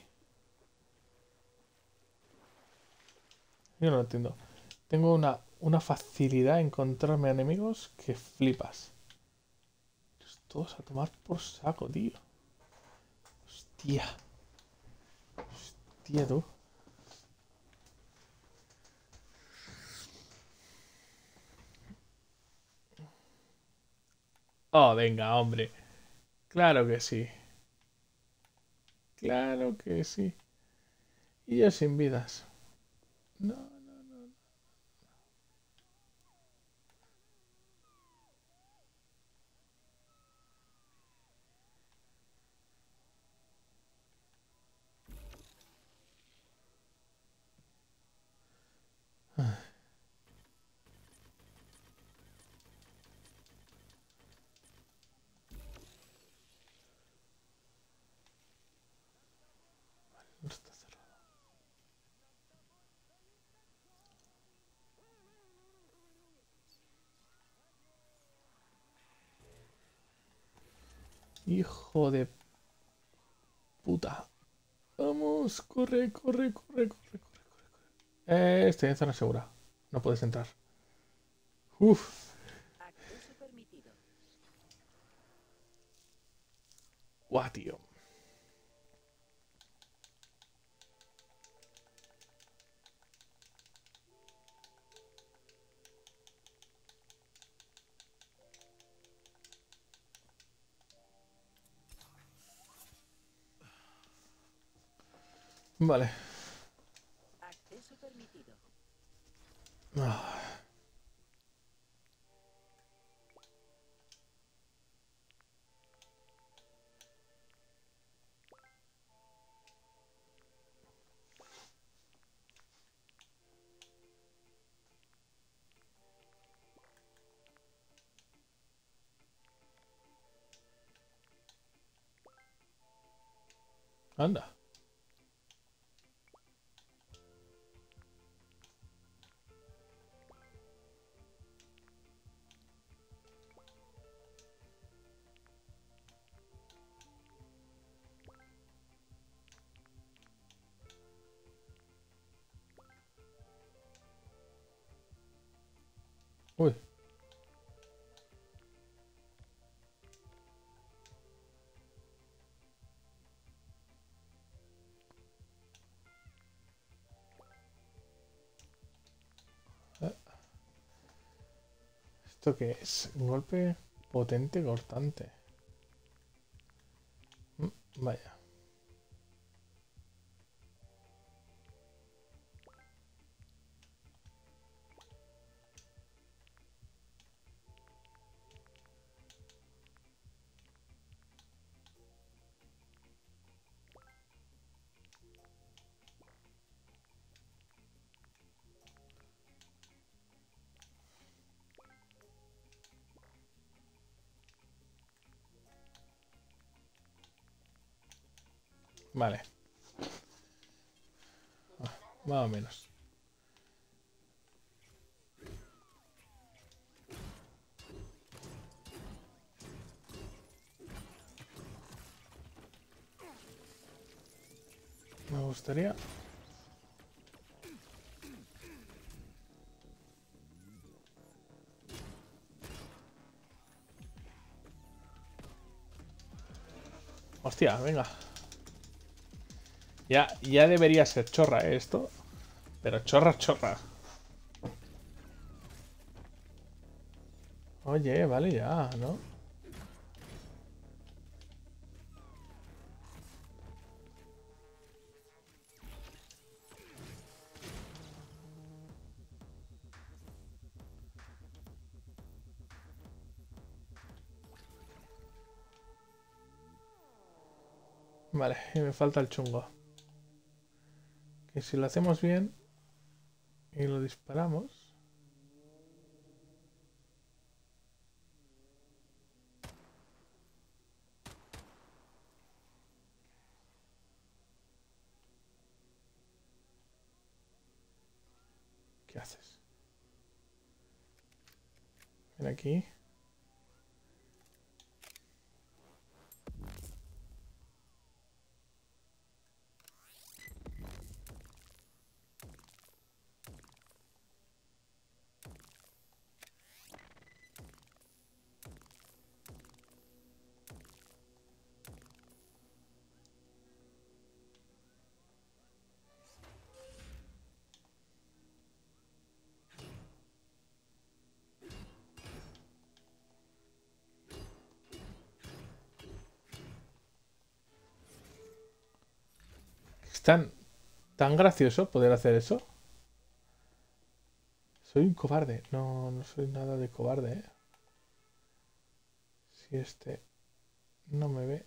Yo no lo entiendo. Tengo una, una facilidad en encontrarme enemigos que flipas. Todos a tomar por saco, tío. Hostia. Hostia, tú. Oh, venga, hombre. Claro que sí. Claro que sí. Y yo sin vidas. No, no, no. No está cerrado. Hijo de puta. Vamos, corre, corre, corre, corre, corre, corre. Eh, estoy en zona segura. No puedes entrar. Uf. Acceso permitido. Guau, tío. Vale. Acceso permitido. Ah. Anda. Uy. Eh, ¿Esto qué es? Un golpe potente cortante. Mm, vaya. Vale. Ah, más o menos. gustaría. Hostia, venga. Ya, ya debería ser chorra, ¿eh? Esto. Pero chorra, chorra. Oye, vale ya, ¿no? Vale, y me falta el chungo. Que si lo hacemos bien y lo disparamos... ¿Qué haces? Ven aquí. Es tan, tan gracioso poder hacer eso. Soy un cobarde. No, no soy nada de cobarde, ¿eh? Si este no me ve...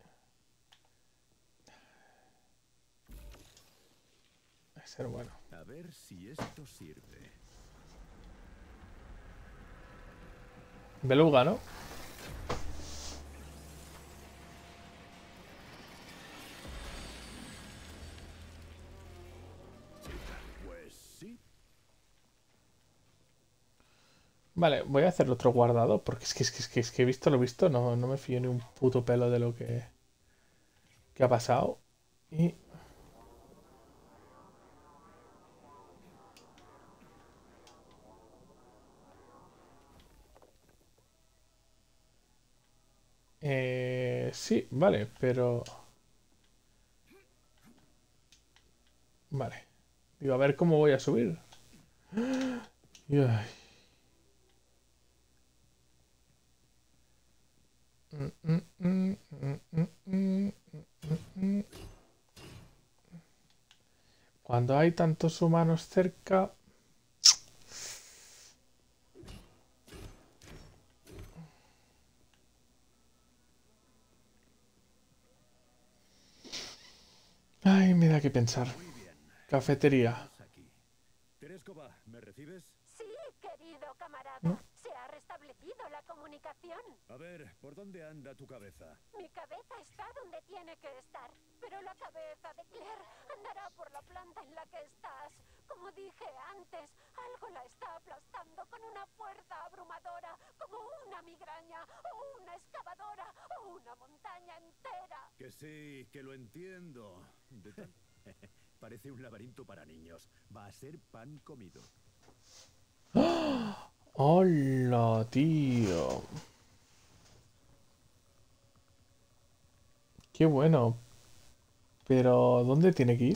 Va a ser bueno. A ver si esto sirve. Beluga, ¿no? Pues sí. Vale, voy a hacer otro guardado porque es que, es que, es que, es que he visto lo visto, no, no me fío ni un puto pelo de lo que, que ha pasado. Y... Eh, sí, vale, pero... Vale. Digo, a ver cómo voy a subir. Y, ay. Mm, mm, mm, mm, mm, mm, mm, mm. Cuando hay tantos humanos cerca... Ay, me da que pensar. Muy bien. Cafetería. Estamos aquí. Tereskova, ¿me recibes? Sí, querido camarada. ¿No? Se ha restablecido la comunicación. A ver, ¿por dónde anda tu cabeza? Mi cabeza está donde tiene que estar, pero la cabeza de Claire andará por la planta en la que estás. Como dije antes, algo la está aplastando con una fuerza abrumadora, como una migraña, o una excavadora, o una montaña entera. Que sí, que lo entiendo. De tal- Parece un laberinto para niños. Va a ser pan comido. Hola, tío. Qué bueno. Pero, ¿dónde tiene que ir?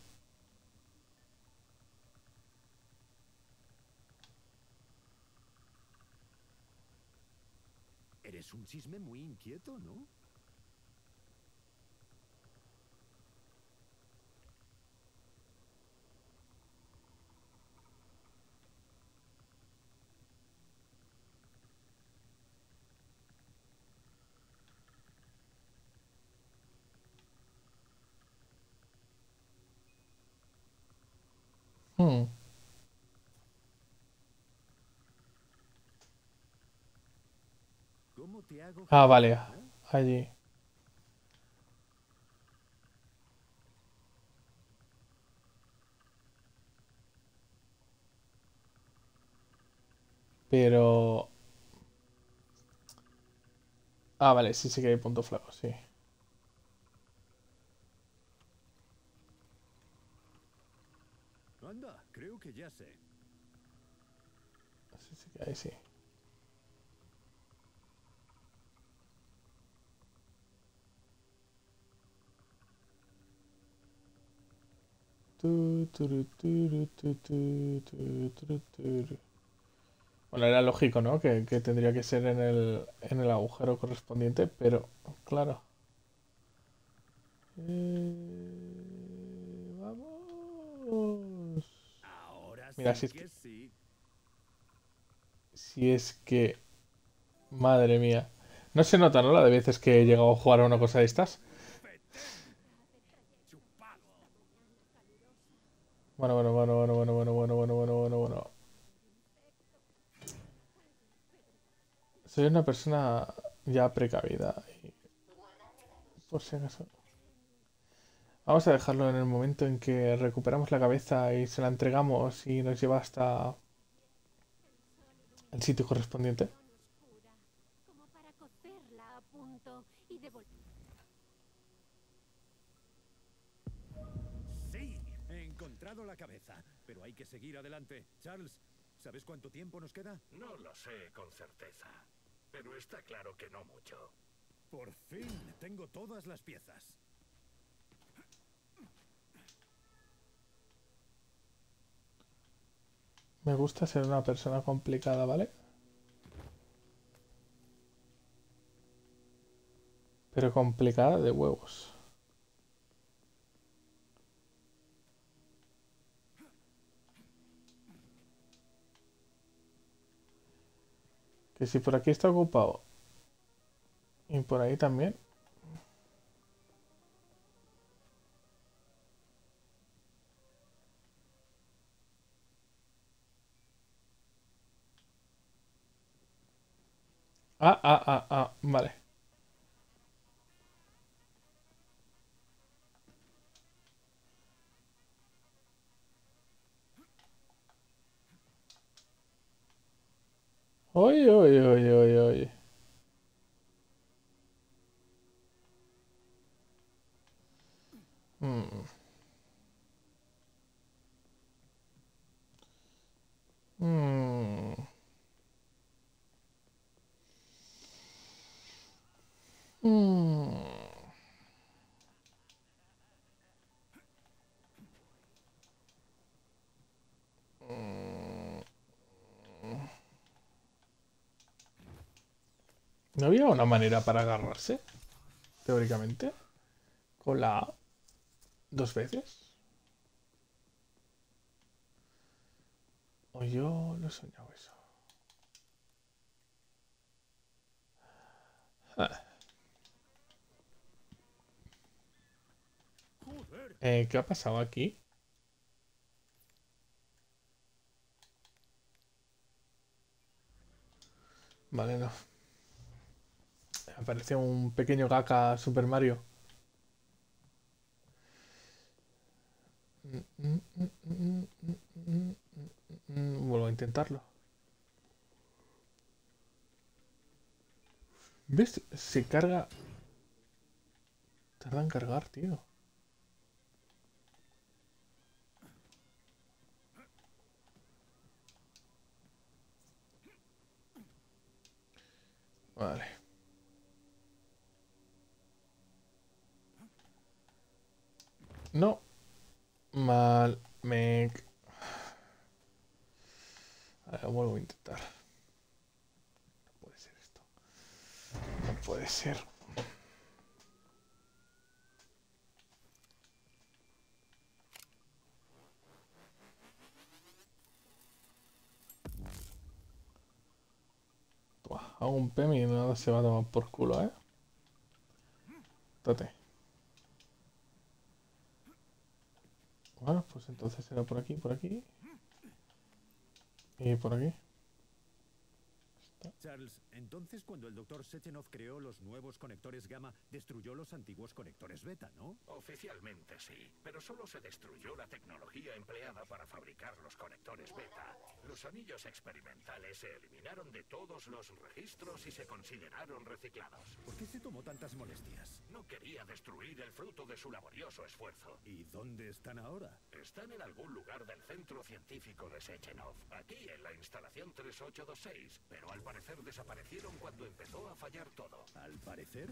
Eres un chisme muy inquieto, ¿no? Hmm. ¿Cómo te hago Ah, girar, vale. eh? Allí. Pero... Ah, vale, sí, sí que hay punto flaco, sí. que ya sé. Sí, sí, que ahí sí. Tu, turu, turu, tu, tu, tu, turu, turu. Bueno, era lógico, ¿no? Que, que tendría que ser en el, en el agujero correspondiente, pero claro. Eh, vamos. Ahora Mira, sí si es que, que sí. si es que, madre mía. No se nota, ¿no? La de veces que he llegado a jugar a una cosa de estas. Petén. Chupado. Bueno, bueno, bueno, bueno, bueno, bueno, bueno, bueno, bueno, bueno, bueno. Soy una persona ya precavida. Y por si acaso. Vamos a dejarlo en el momento en que recuperamos la cabeza y se la entregamos y nos lleva hasta el sitio correspondiente. Oscura, como para cocerla a punto y devolver. Sí, he encontrado la cabeza. Pero hay que seguir adelante. Charles, ¿sabes cuánto tiempo nos queda? No lo sé con certeza, pero está claro que no mucho. Por fin, tengo todas las piezas. Me gusta ser una persona complicada, ¿vale? Pero complicada de huevos. Que si por aquí está ocupado y por ahí también. Ah, ah, ah, ah, vale. Oye, oye, oye, oye, oye. Mm. Mm. Mm. Mm. ¿No había una manera para agarrarse? Teóricamente. Con la A. Dos veces. O yo lo he soñado eso. Ah. Joder. Eh, ¿qué ha pasado aquí? Vale, no. Aparece un pequeño Gaka Super Mario. Mm, mm, mm, mm, mm, mm, mm, mm. Vuelvo a intentarlo. ¿Ves? Se carga. Tarda en cargar, tío. Vale. No. Mal. Me... Vale, vuelvo a intentar. No puede ser esto. No puede ser. Buah, hago un P M y nada se va a tomar por culo, ¿eh? Tate. Bueno, pues entonces será por aquí, por aquí. Y por aquí. Está. Charles, entonces cuando el doctor Sechenov creó los nuevos conectores gamma, destruyó los antiguos conectores beta, ¿no? Oficialmente sí, pero solo se destruyó la tecnología empleada para fabricar los conectores beta. Los anillos experimentales se eliminaron de todos los registros y se consideraron reciclados. ¿Por qué se tomó tantas molestias? No quería destruir el fruto de su laborioso esfuerzo. ¿Y dónde están ahora? Están en algún lugar del centro científico de Sechenov, aquí en la instalación tres ocho dos seis, pero al parecer desaparecieron cuando empezó a fallar todo. ¿Al parecer?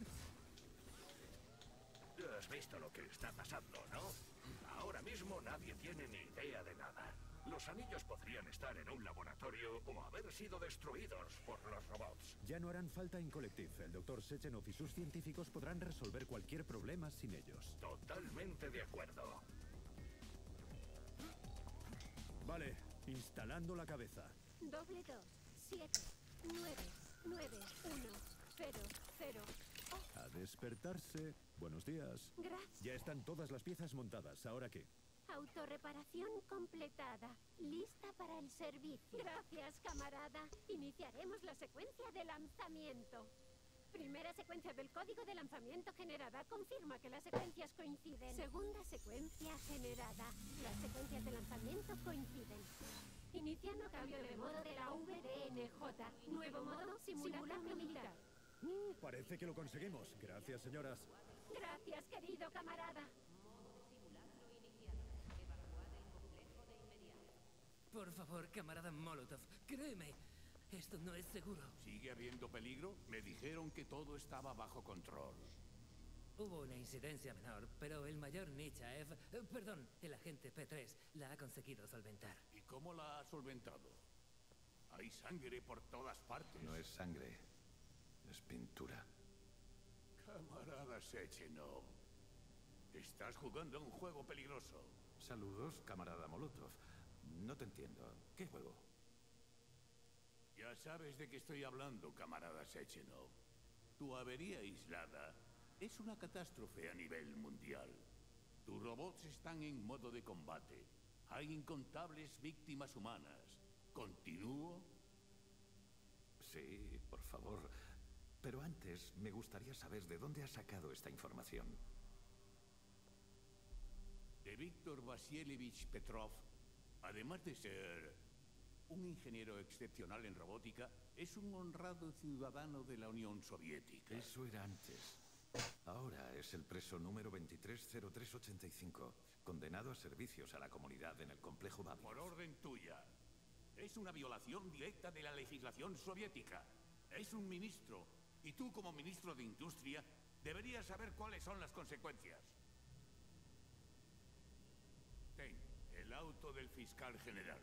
Has visto lo que está pasando, ¿no? Ahora mismo nadie tiene ni idea de nada. Los anillos podrían estar en un laboratorio o haber sido destruidos por los robots. Ya no harán falta en Collective. El doctor Sechenov y sus científicos podrán resolver cualquier problema sin ellos. Totalmente de acuerdo. Vale, instalando la cabeza. Doble dos, siete, nueve, nueve, uno, cero, cero. Oh, A despertarse. Buenos días. gracias. Ya están todas las piezas montadas. ¿Ahora qué? Autorreparación completada. Lista para el servicio. Gracias, camarada. Iniciaremos la secuencia de lanzamiento. Primera secuencia del código de lanzamiento generada. Confirma que las secuencias coinciden. Segunda secuencia generada. Las secuencias de lanzamiento coinciden. Iniciando cambio de modo de la V D N J. Nuevo modo, simulacro militar. Uh, parece que lo conseguimos. Gracias, señoras. Gracias, querido camarada. Por favor, camarada Molotov, créeme, esto no es seguro. ¿Sigue habiendo peligro? Me dijeron que todo estaba bajo control. Hubo una incidencia menor, pero el mayor Nichaev, eh, perdón, el agente P tres, la ha conseguido solventar. ¿Y cómo la ha solventado? Hay sangre por todas partes. No es sangre, es pintura. Camarada Sechenov, estás jugando a un juego peligroso. Saludos, camarada Molotov. No te entiendo. ¿Qué juego? Ya sabes de qué estoy hablando, camarada Sechenov. Tu avería aislada es una catástrofe a nivel mundial. Tus robots están en modo de combate. Hay incontables víctimas humanas. ¿Continúo? Sí, por favor. Pero antes me gustaría saber de dónde has sacado esta información. De Víctor Vasilyevich Petrov, además de ser un ingeniero excepcional en robótica, es un honrado ciudadano de la Unión Soviética. Eso era antes. Ahora es el preso número veintitrés cero tres ochenta y cinco, condenado a servicios a la comunidad en el complejo Babel. Por orden tuya. Es una violación directa de la legislación soviética. Es un ministro, y tú como ministro de Industria deberías saber cuáles son las consecuencias. Ten el auto del fiscal general.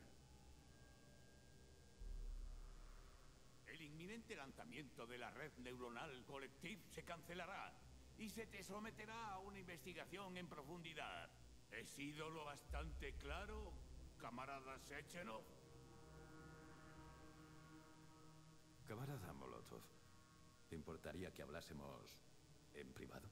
El inminente lanzamiento de la red neuronal Collective se cancelará y se te someterá a una investigación en profundidad. ¿He sido lo bastante claro, camarada Sechenov? Camarada Molotov, ¿te importaría que hablásemos en privado?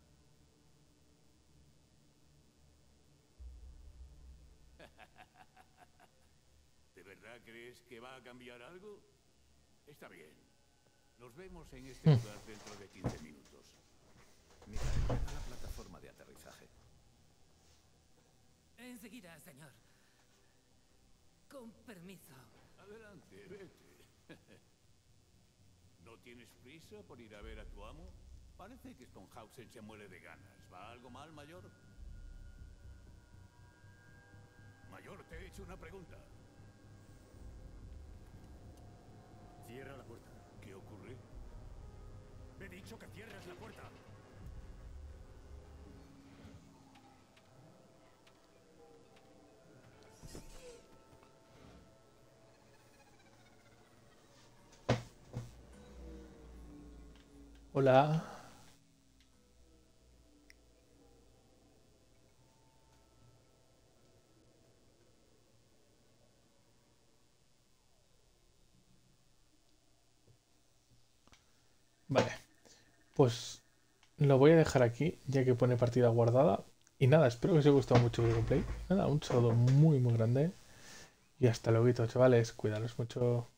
¿De verdad crees que va a cambiar algo? Está bien. Nos vemos en este lugar dentro de quince minutos. Mira, empieza la plataforma de aterrizaje. Enseguida, señor. Con permiso. Adelante, vete. ¿No tienes prisa por ir a ver a tu amo? Parece que Stonehausen se muere de ganas. ¿Va algo mal, mayor? Mayor, te he hecho una pregunta. Cierra la puerta. ¿Qué ocurre? Me he dicho que cierres la puerta. Hola. Vale. Pues lo voy a dejar aquí, ya que pone partida guardada. Y nada, espero que os haya gustado mucho el gameplay. Nada, un saludo muy muy grande. Y hasta luego, chavales. Cuidaros mucho.